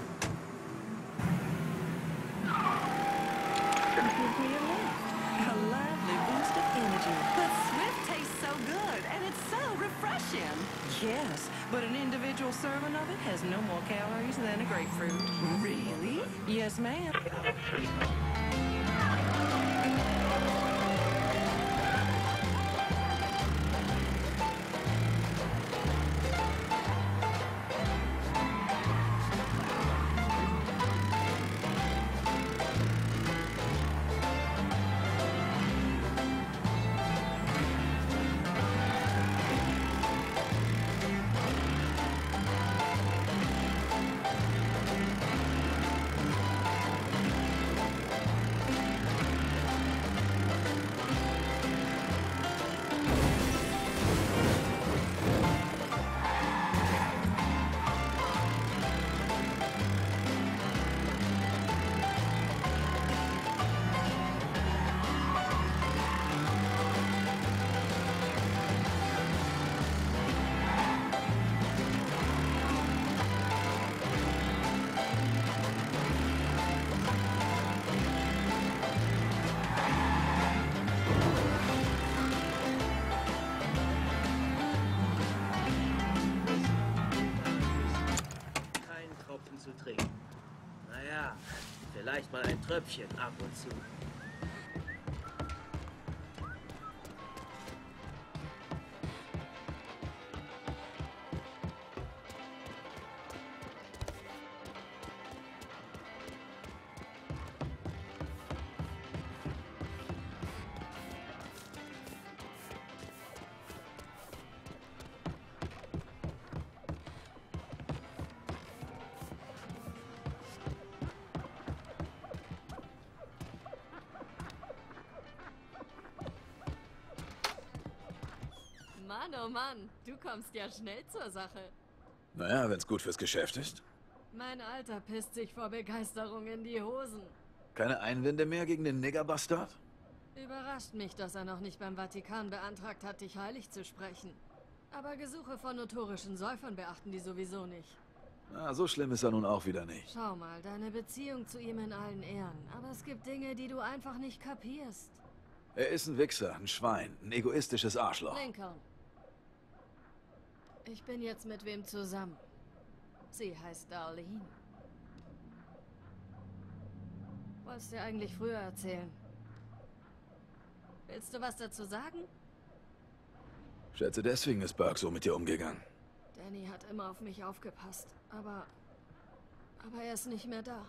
Speaker 1: A lovely boost of energy. But Swift tastes so good, and it's so refreshing. Yes, but an individual serving of it has no more calories than a grapefruit. Really? Yes, ma'am.
Speaker 16: Zu trinken. Naja, vielleicht mal ein Tröpfchen ab und zu.
Speaker 4: Mann, oh Mann, du kommst ja schnell zur Sache.
Speaker 5: Naja, wenn's gut fürs Geschäft ist.
Speaker 4: Mein Alter pisst sich vor Begeisterung in die Hosen.
Speaker 5: Keine Einwände mehr gegen den Niggerbastard?
Speaker 4: Überrascht mich, dass er noch nicht beim Vatikan beantragt hat, dich heilig zu sprechen. Aber Gesuche von notorischen Säufern beachten die sowieso nicht.
Speaker 5: Na, so schlimm ist er nun auch wieder nicht.
Speaker 4: Schau mal, deine Beziehung zu ihm in allen Ehren. Aber es gibt Dinge, die du einfach nicht kapierst.
Speaker 5: Er ist ein Wichser, ein Schwein, ein egoistisches Arschloch.
Speaker 4: Lincoln. Ich bin jetzt mit wem zusammen. Sie heißt Darlene. Wolltest dir eigentlich früher erzählen? Willst du was dazu sagen?
Speaker 5: Schätze, deswegen ist Burke so mit dir umgegangen.
Speaker 4: Danny hat immer auf mich aufgepasst, aber... Aber er ist nicht mehr da.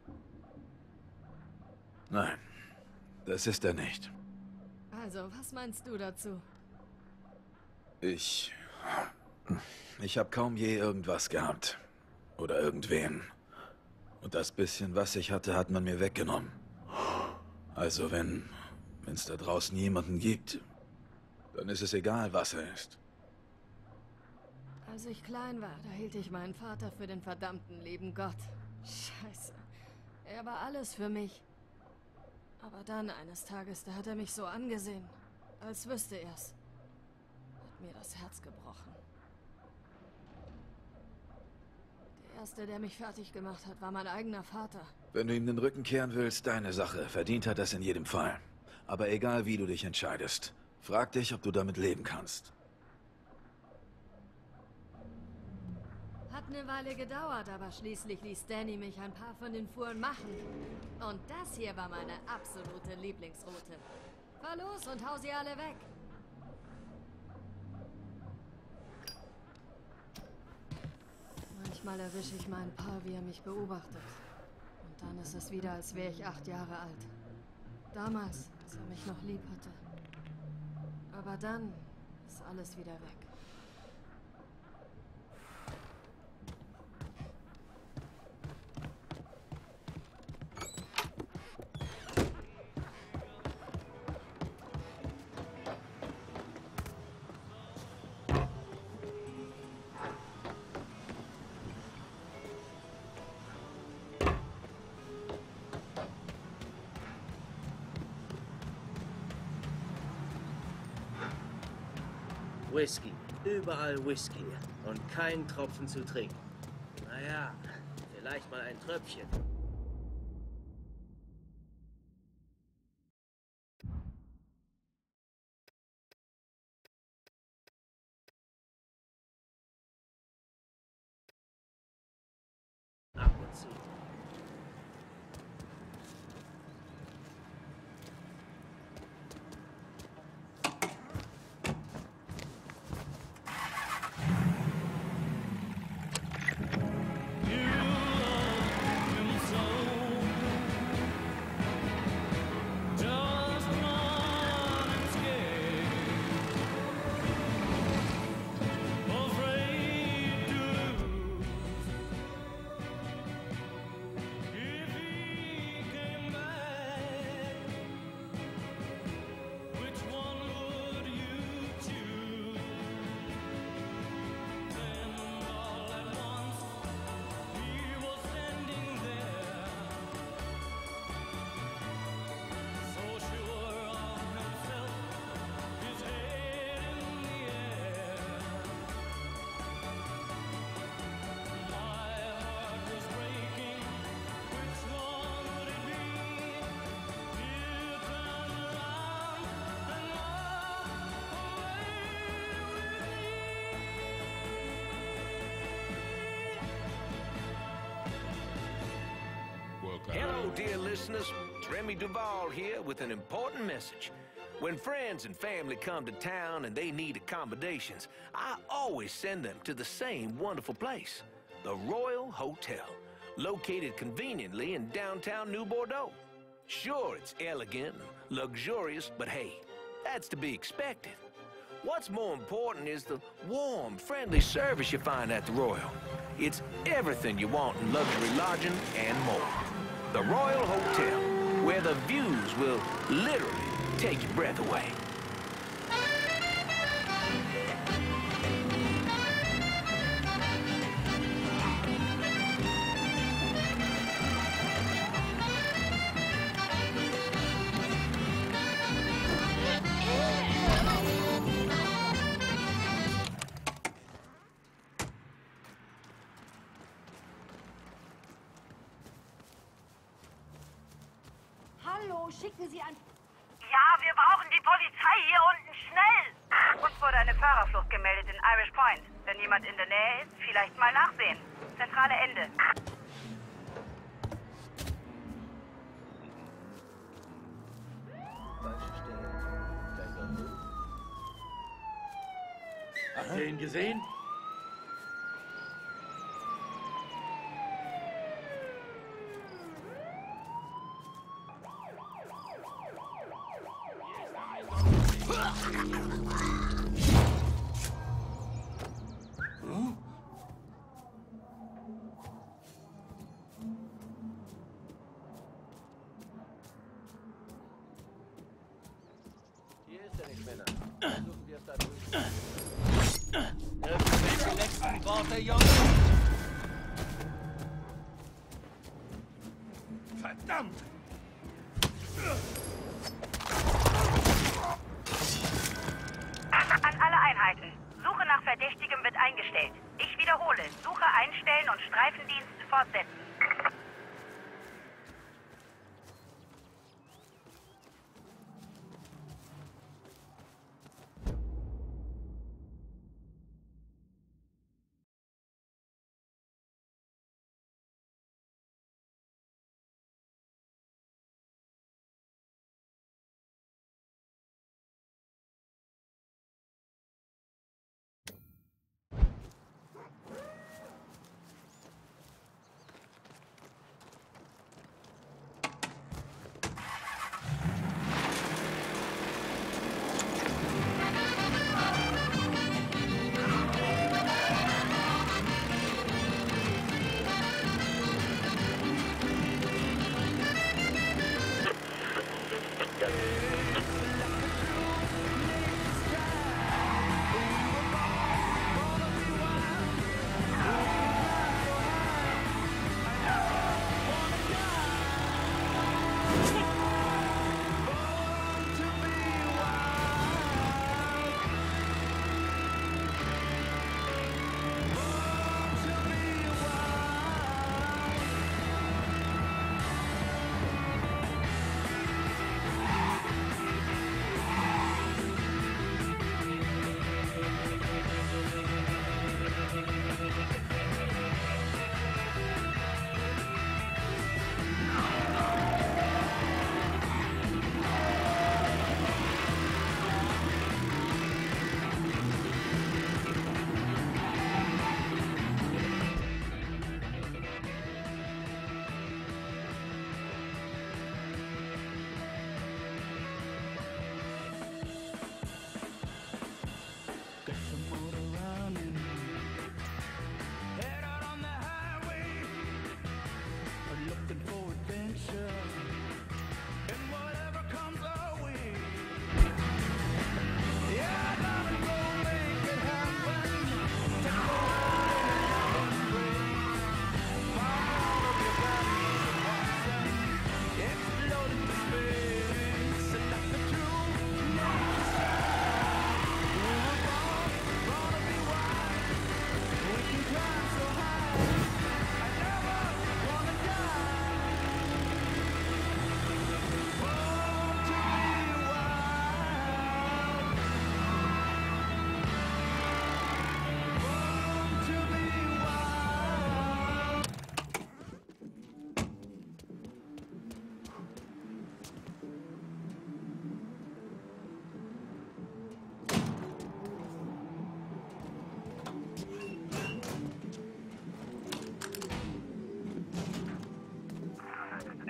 Speaker 5: Nein, das ist er nicht.
Speaker 4: Also, was meinst du dazu?
Speaker 5: Ich... Ich habe kaum je irgendwas gehabt. Oder irgendwen. Und das bisschen, was ich hatte, hat man mir weggenommen. Also wenn... wenn es da draußen jemanden gibt, dann ist es egal, was er ist.
Speaker 4: Als ich klein war, da hielt ich meinen Vater für den verdammten lieben Gott. Scheiße. Er war alles für mich. Aber dann eines Tages, da hat er mich so angesehen. Als wüsste er's. Hat mir das Herz gebrochen. Der Erste, der mich fertig gemacht hat, war mein eigener Vater.
Speaker 5: Wenn du ihm den Rücken kehren willst, deine Sache. Verdient hat das in jedem Fall. Aber egal, wie du dich entscheidest, frag dich, ob du damit leben kannst.
Speaker 4: Hat eine Weile gedauert, aber schließlich ließ Danny mich ein paar von den Fuhren machen. Und das hier war meine absolute Lieblingsroute. Fahr los und hau sie alle weg. Manchmal erwische ich meinen Pa, wie er mich beobachtet. Und dann ist es wieder, als wäre ich acht Jahre alt. Damals, als er mich noch lieb hatte. Aber dann ist alles wieder weg.
Speaker 16: Whisky. Überall Whisky. Und kein Tropfen zu trinken. Naja, vielleicht mal ein Tröpfchen. Ab und zu.
Speaker 9: Hello, dear listeners. It's Remy Duval here with an important message. When friends and family come to town and they need accommodations, I always send them to the same wonderful place, the Royal Hotel, located conveniently in downtown New Bordeaux. Sure, it's elegant and luxurious, but hey, that's to be expected. What's more important is the warm, friendly service you find at the Royal. It's everything you want in luxury lodging and more. The Royal Hotel, where the views will literally take your breath away.
Speaker 24: Hallo, schicken Sie ein...
Speaker 3: Ja, wir brauchen die Polizei hier unten schnell. Uns wurde eine Fahrerflucht gemeldet in Irish Point. Wenn jemand in der Nähe ist, vielleicht mal nachsehen. Zentrale Ende.
Speaker 23: Habt ihr ihn gesehen?
Speaker 16: Hier ist er nicht, Männer. Versuchen wir es da drüben.
Speaker 18: Die letzten Worte, Junge.
Speaker 10: Verdammt!
Speaker 3: An alle Einheiten. Suche nach Verdächtigem wird eingestellt. Ich wiederhole. Suche einstellen und Streifendienst fortsetzen.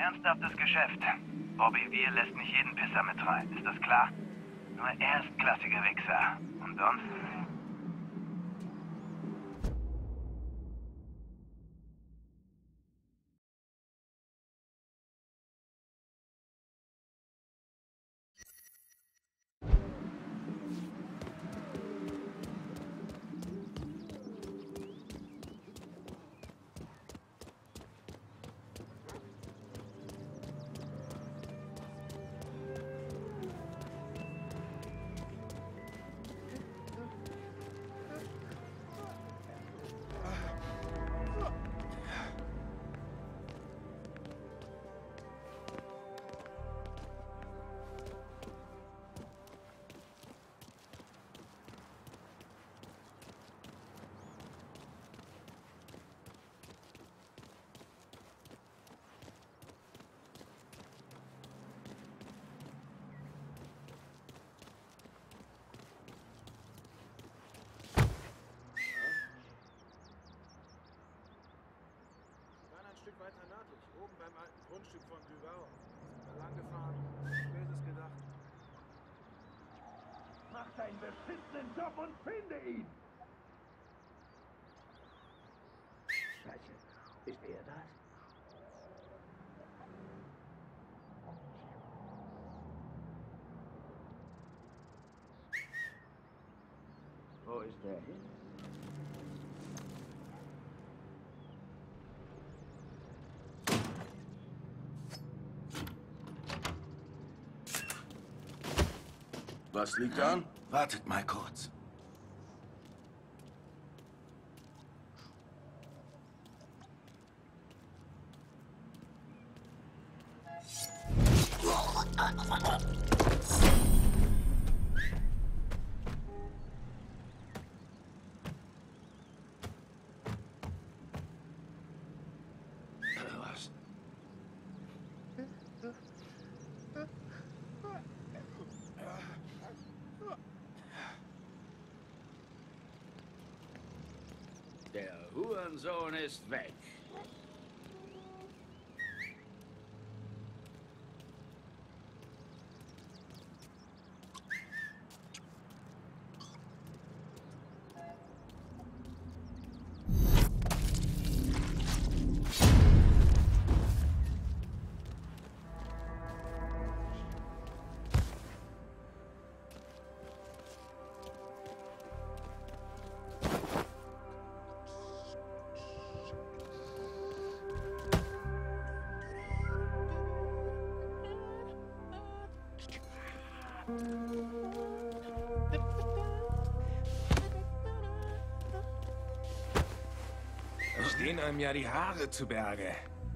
Speaker 8: ernsthaftes Geschäft. Bobby Weir lässt nicht jeden Pisser mit rein, ist das klar? Nur erstklassige Wichser. Und sonst...
Speaker 11: Stück weiter nördlich, oben beim alten Grundstück von Duval. Da lang gefahren, Böses gedacht.
Speaker 10: Mach deinen beschissenen Job und finde ihn!
Speaker 21: Scheiße, ist er das? Wo ist der hin?
Speaker 10: Was liegt an?
Speaker 14: Wartet mal kurz.
Speaker 10: Was?
Speaker 21: Der Hurensohn ist weg.
Speaker 11: Da stehen einem ja die Haare zu Berge.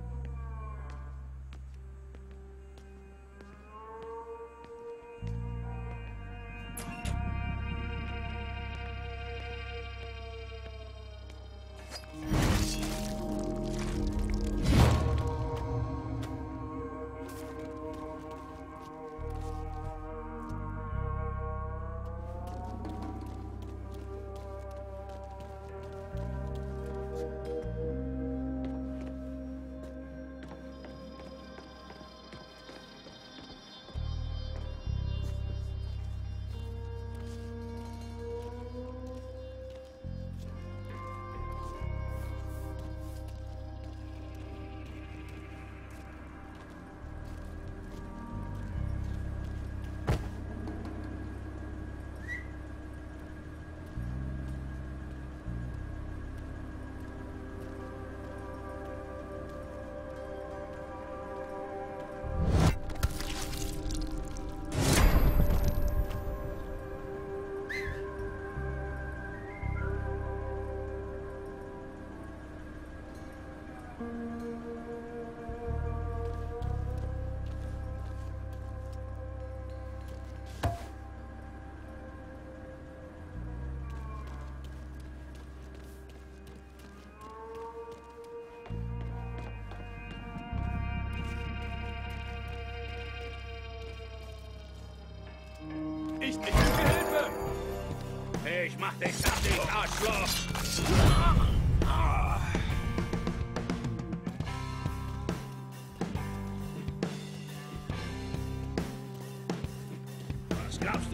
Speaker 20: Ich kriege Hilfe!
Speaker 21: Ich mach dich fertig, Arschloch! Was glaubst du?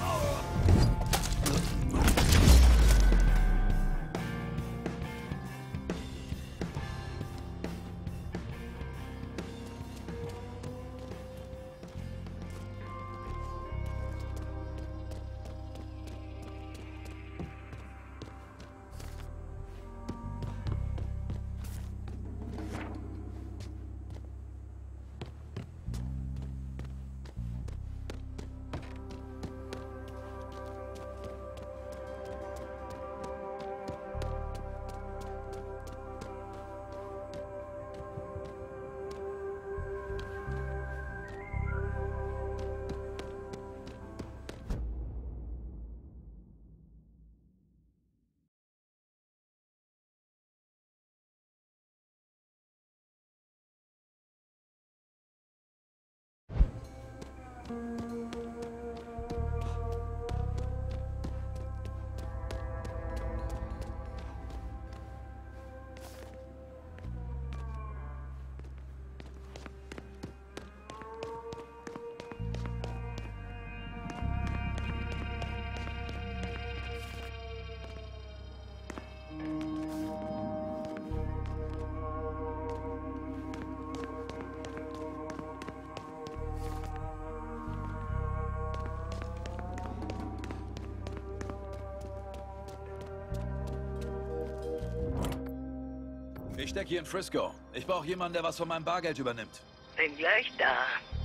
Speaker 5: Ich stecke hier in Frisco. Ich brauche jemanden, der was von meinem Bargeld übernimmt.
Speaker 2: Bin gleich da.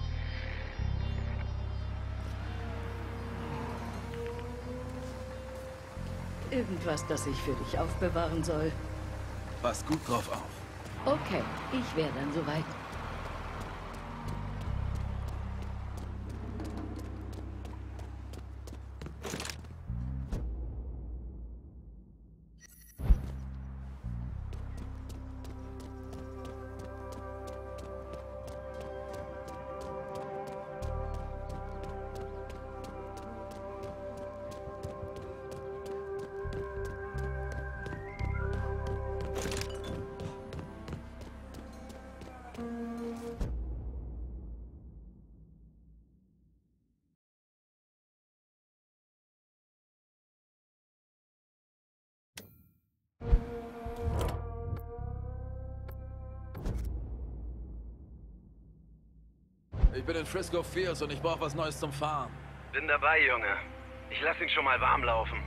Speaker 24: Irgendwas, das ich für dich aufbewahren soll.
Speaker 5: Pass gut drauf auf.
Speaker 24: Okay, ich wäre dann soweit.
Speaker 5: Ich bin in Frisco Fields und ich brauche was Neues zum Fahren.
Speaker 17: Bin dabei, Junge. Ich lass ihn schon mal warm laufen.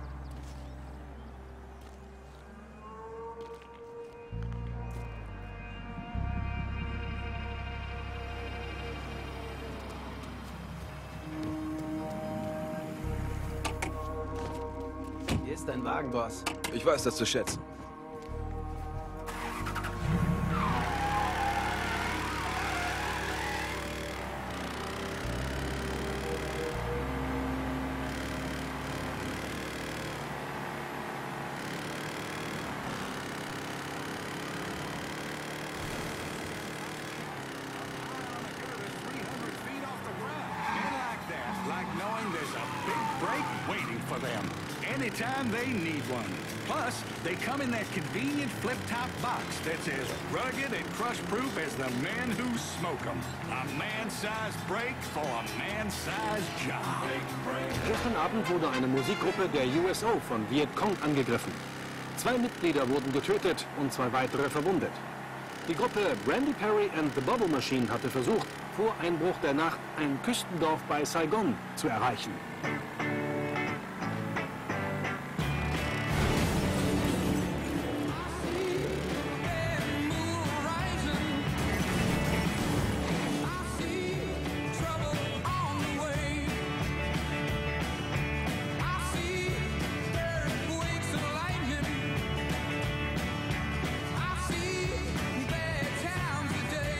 Speaker 22: Hier ist dein Wagen, Boss.
Speaker 5: Ich weiß das zu schätzen.
Speaker 10: Anytime they need one. Plus, they come in that convenient flip-top box that's as rugged and crush-proof as the men who smoke them. A man-sized brake for a man-sized job.
Speaker 12: Gestern Abend wurde eine Musikgruppe der U S O von Viet Cong angegriffen. Zwei Mitglieder wurden getötet und zwei weitere verwundet. Die Gruppe Brandy Perry and the Bubble Machine hatte versucht, vor Einbruch der Nacht ein Küstendorf bei Saigon zu erreichen.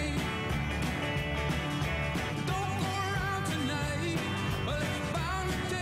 Speaker 13: Don't go around tonight, but it's bound to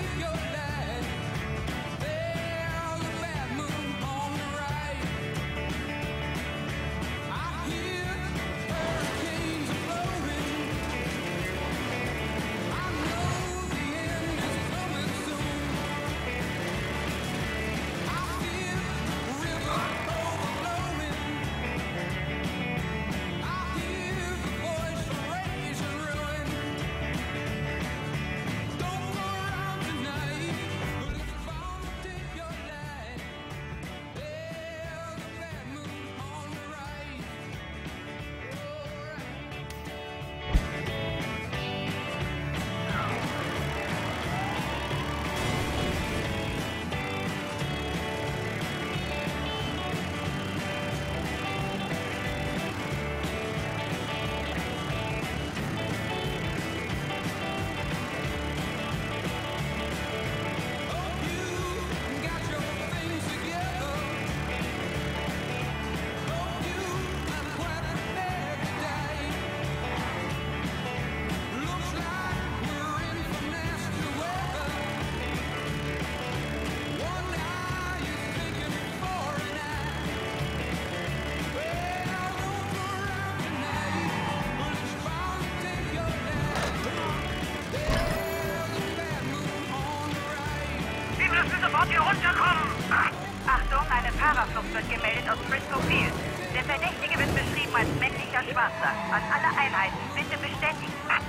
Speaker 3: müssen sofort hier runterkommen! Achtung, eine Fahrerflucht wird gemeldet aus Frisco Field. Der Verdächtige wird beschrieben als männlicher Schwarzer. An alle Einheiten, bitte bestätigen.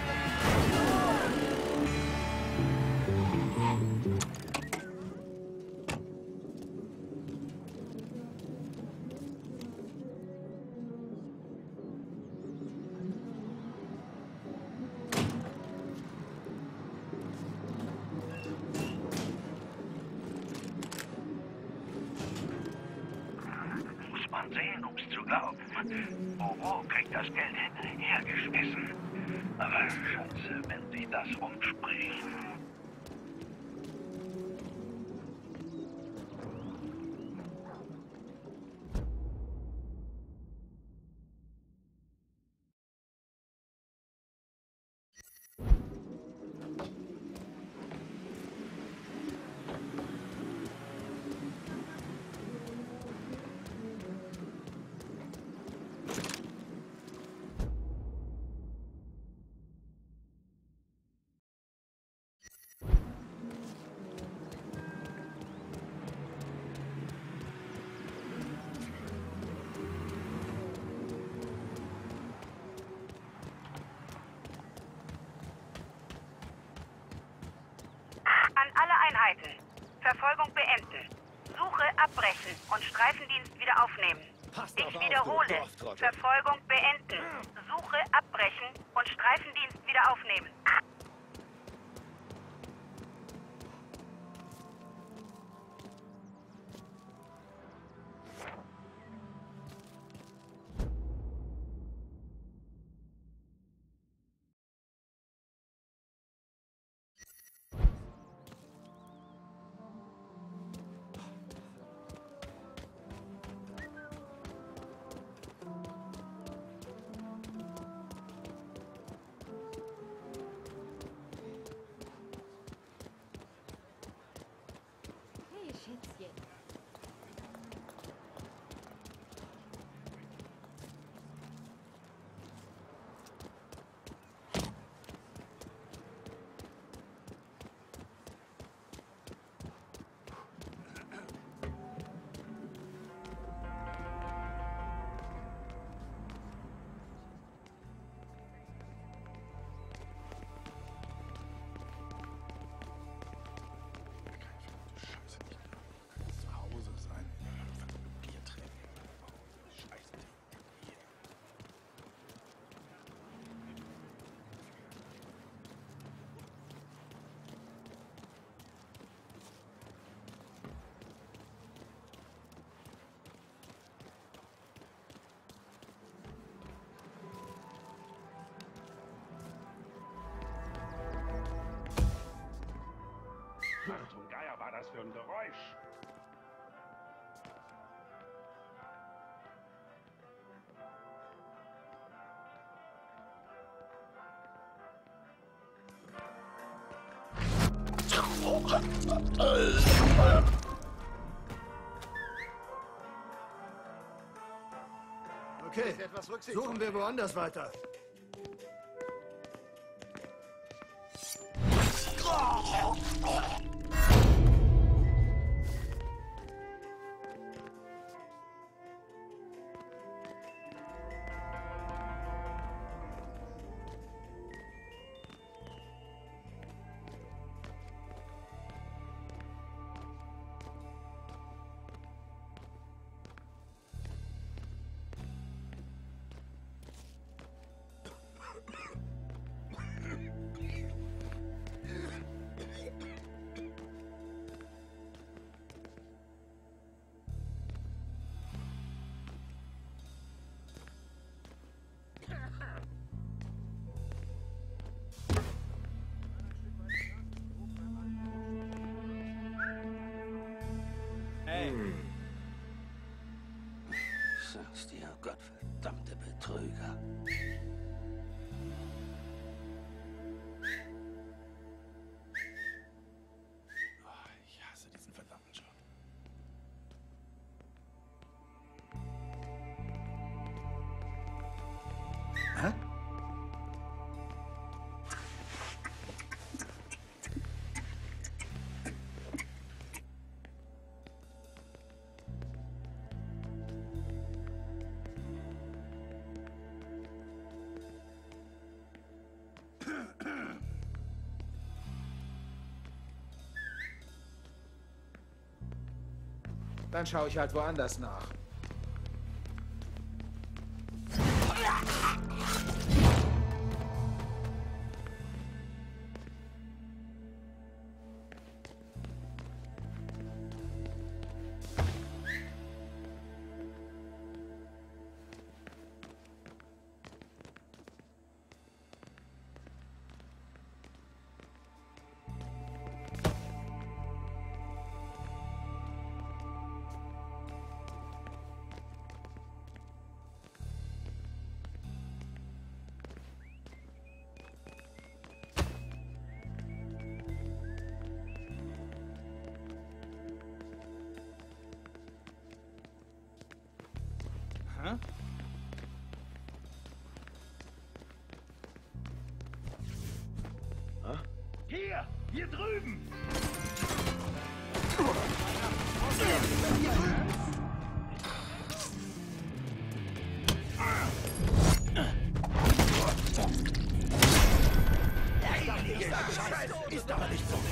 Speaker 8: Muss man sehen, um's zu glauben. Bobo kriegt das Geld hinterhergeschmissen. Aber Scheiße, wenn sich das rumspricht.
Speaker 3: An alle Einheiten. Verfolgung beenden. Suche abbrechen und Streifendienst wieder aufnehmen. Ich wiederhole. Verfolgung beenden. Suche abbrechen und Streifendienst wieder aufnehmen.
Speaker 24: Hey, Schätzchen.
Speaker 7: Zu Hause sein. Bier trinken. Scheiße.
Speaker 10: Was zum Geier war das für ein Geräusch?
Speaker 17: Okay, suchen wir woanders weiter.
Speaker 22: Dann schaue ich halt woanders nach.
Speaker 8: Hier! Hier drüben!
Speaker 17: Ist aber nicht so.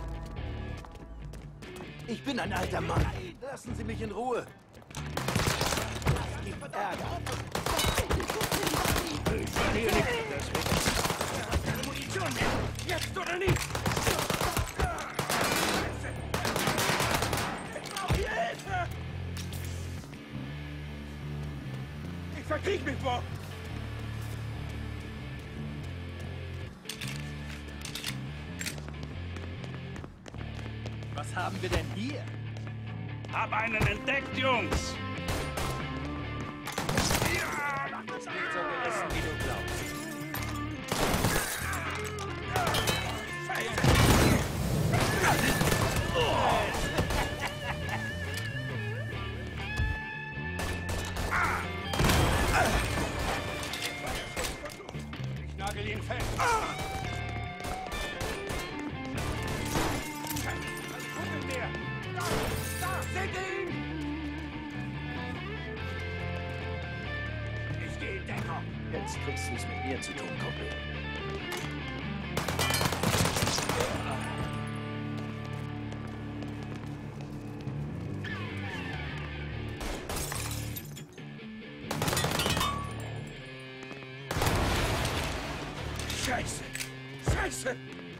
Speaker 17: Ich bin ein alter Mann. Lassen Sie mich in Ruhe. Das gibt Ärger.
Speaker 8: Ich verliere nicht. Keine Munition mehr. Jetzt oder nicht? Ich brauche hier Hilfe! Ich verkrieg mich vor!
Speaker 18: Was haben wir denn hier?
Speaker 10: Hab einen entdeckt, Jungs!
Speaker 18: Ja, das Bild so gerissen, wie du glaubst.
Speaker 10: Ich nagel ihn fest!
Speaker 17: Jetzt kriegst du es mit mir zu tun, Kumpel.
Speaker 8: Scheiße! Scheiße!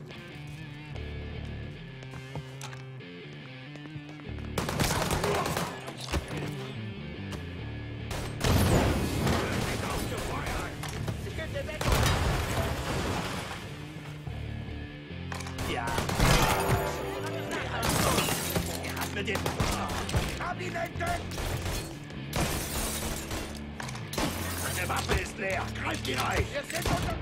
Speaker 17: Ja. Er hat mir den...
Speaker 8: Ich hab ihn entdeckt!
Speaker 17: Seine Waffe ist leer. Greift ihn rein.
Speaker 8: Wir sind unter...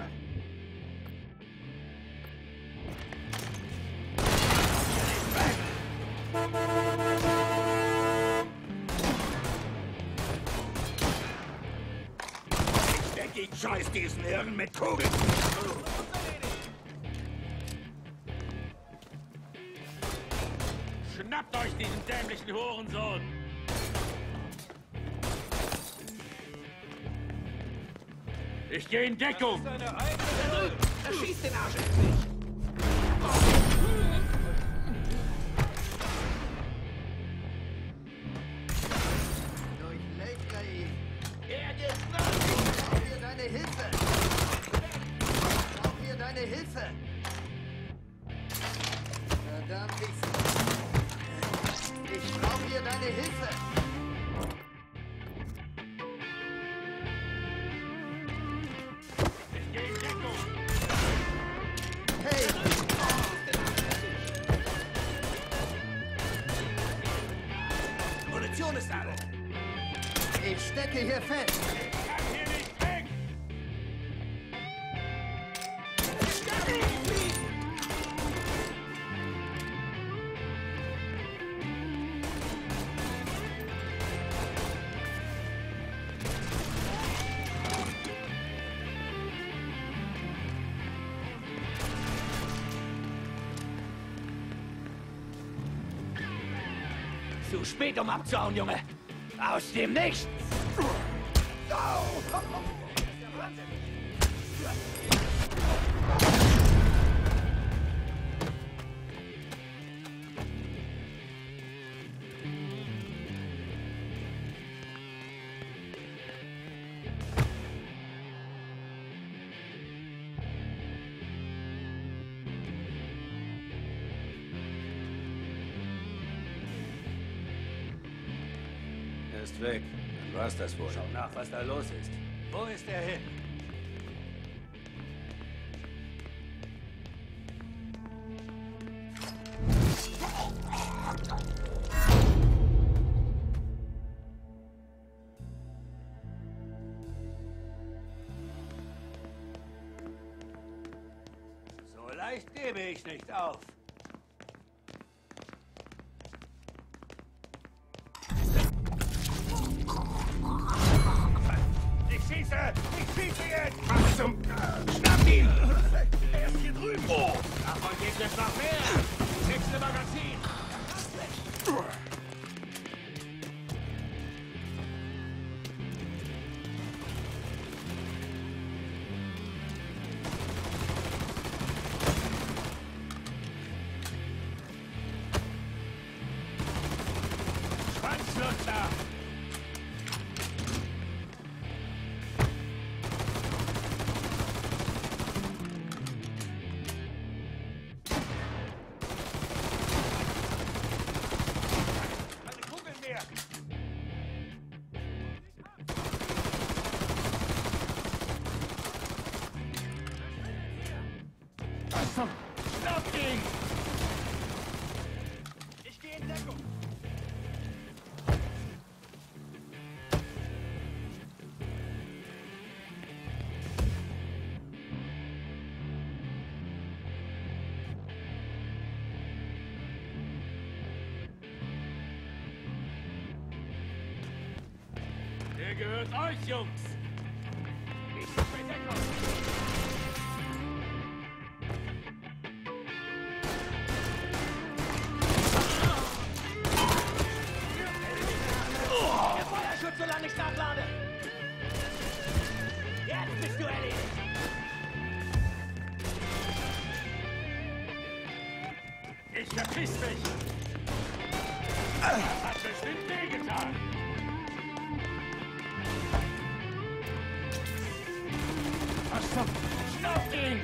Speaker 17: Ich denke, ich scheiß diesen Irren mit Kugeln.
Speaker 18: Schnappt euch diesen dämlichen Hurensohn! Ich gehe in Deckung!
Speaker 17: Erschießt den Arsch endlich!
Speaker 6: Durchlecker ihn! Er geht nach! Ich brauche hier deine Hilfe! Ich brauche hier deine Hilfe! Verdammt, ich... Ich brauche hier deine Hilfe! Hey!
Speaker 17: Munition ist alle!
Speaker 6: Ich stecke hier fest!
Speaker 17: Zu spät, um abzuhauen, Junge! Aus dem Nichts!
Speaker 21: Er ist weg. Dann war's das wohl.
Speaker 18: Schau nach, was da los ist. Wo ist er hin? So leicht gebe ich nicht auf. Ich schieße! Ich schieße jetzt! Was zum... Schnapp ihn! Er ist hier drüben! Oh. Davon gibt es noch mehr! Nächste Magazin! Schwanzlutscher! Schnapp ihn! Ich gehe in Deckung! Der gehört euch, Jungs! Ich suche Deckung! Solange ich nachlade. Jetzt bist du erledigt. Ich verpiss mich. Das hat bestimmt wehgetan. Was zum... Schnapp ihn!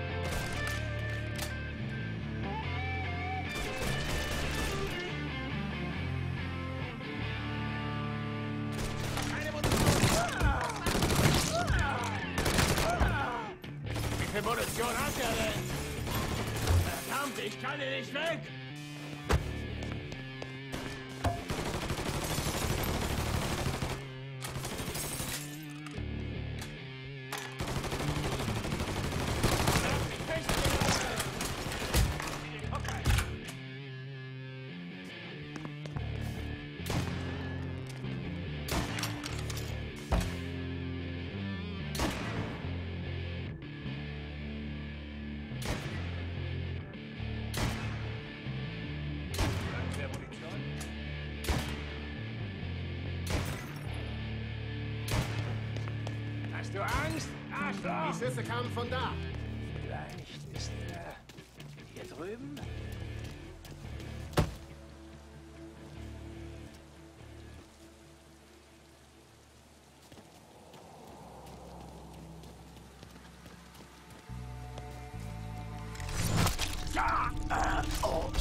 Speaker 18: Wie viel Munition hat er denn? Verdammt, ich kann ihn nicht weg! Hast du Angst? Arschloch!
Speaker 6: Die Schüsse kamen von da.
Speaker 18: Vielleicht ist er hier drüben?
Speaker 6: Ja! Äh, oh.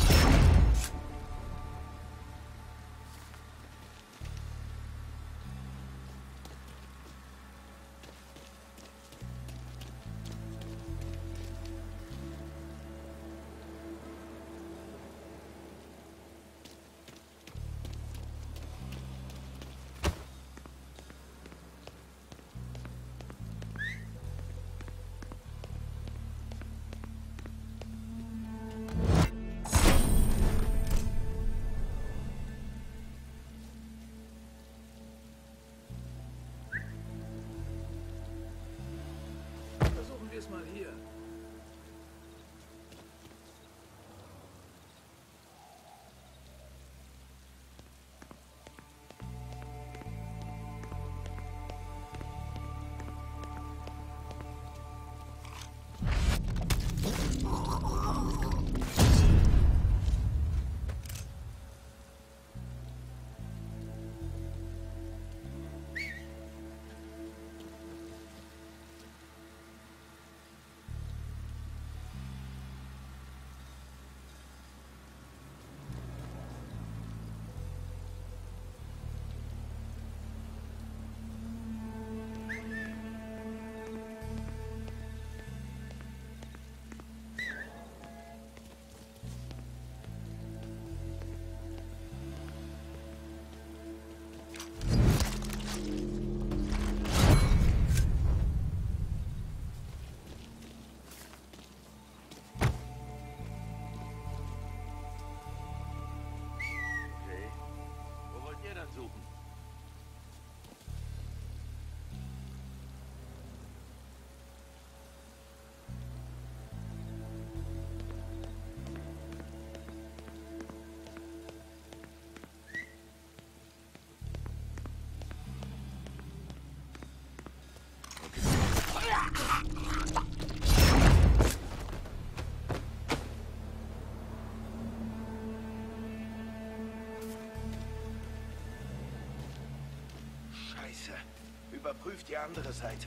Speaker 17: Überprüft die andere Seite.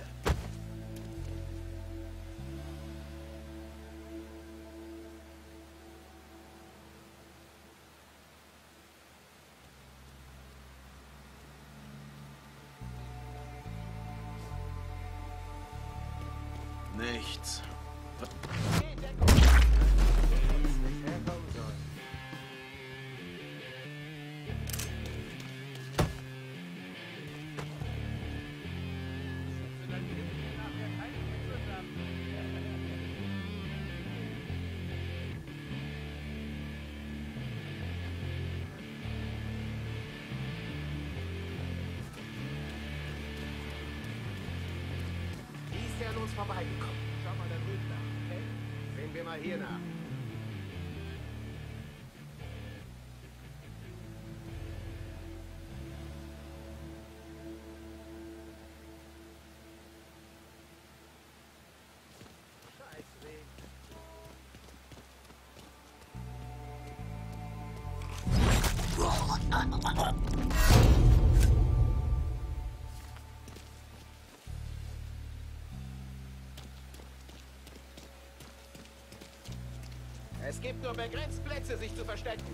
Speaker 5: Nichts.
Speaker 6: Wie ist der an uns vorbeigekommen? Schau mal da drüben nach, okay? Sehen wir mal hier nach. Es gibt nur begrenzt Plätze, sich zu verstecken.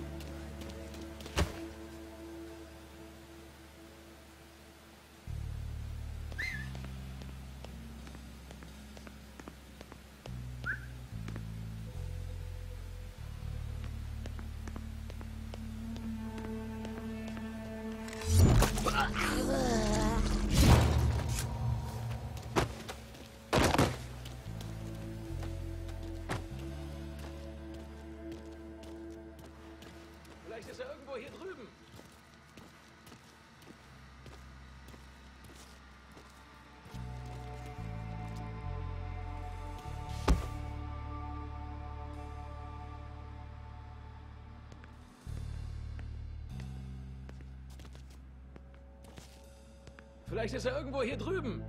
Speaker 22: Vielleicht ist er irgendwo hier drüben. Vielleicht ist er irgendwo hier drüben.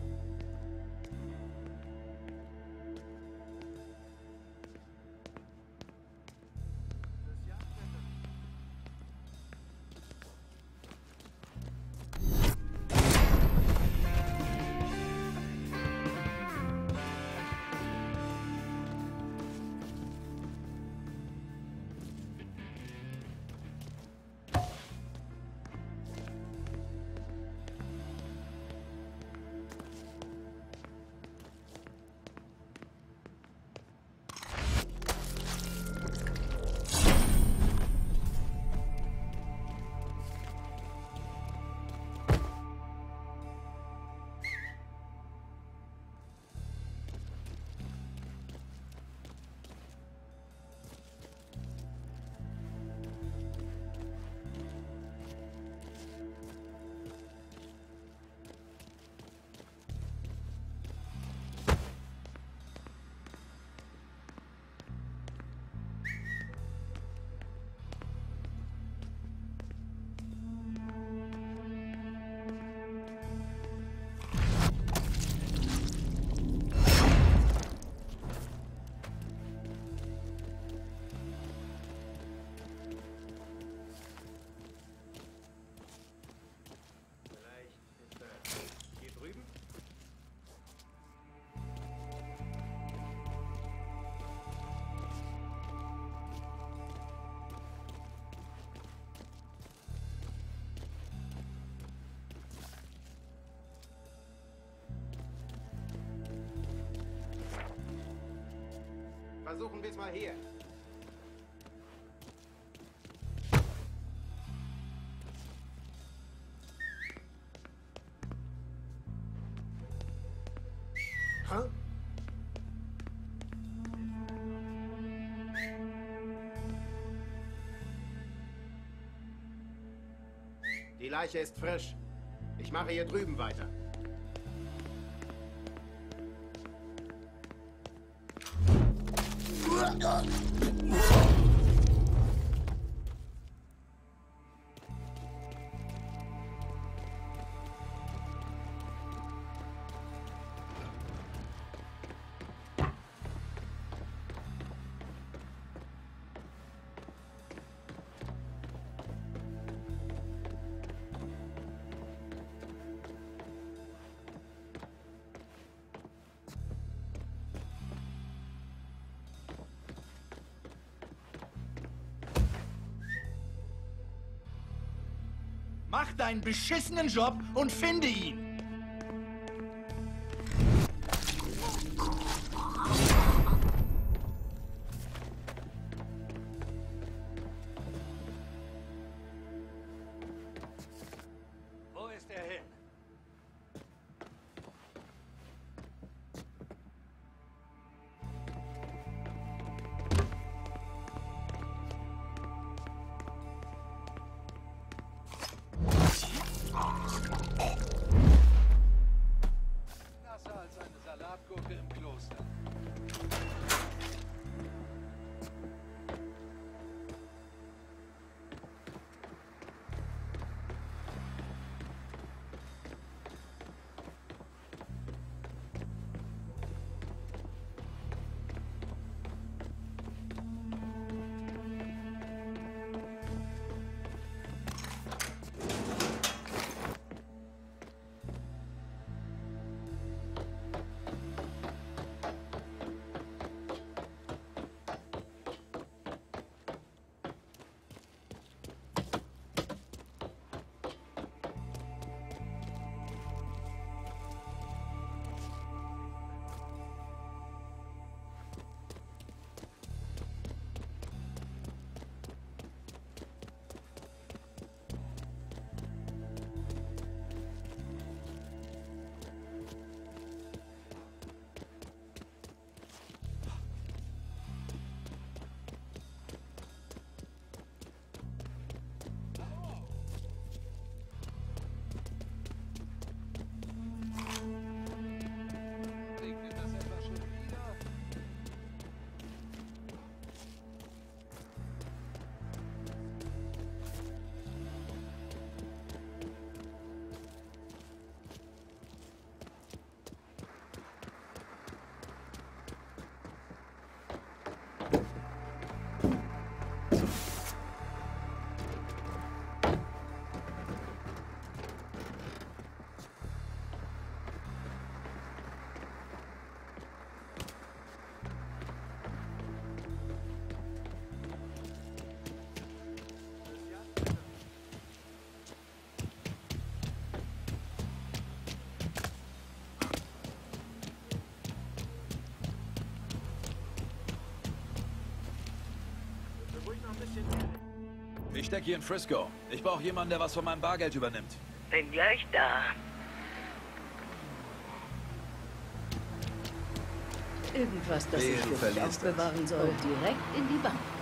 Speaker 22: Versuchen wir es mal hier. Huh? Die Leiche ist frisch. Ich mache hier drüben weiter.
Speaker 7: Mach deinen beschissenen Job und finde ihn.
Speaker 10: Wo ist er hin?
Speaker 22: Nasser als eine Salatgurke im Kloster.
Speaker 5: Ich stecke hier in Frisco. Ich brauche jemanden, der was von meinem Bargeld übernimmt.
Speaker 3: Bin gleich da.
Speaker 24: Irgendwas, das ich für dich aufbewahren soll. Direkt in die Bank.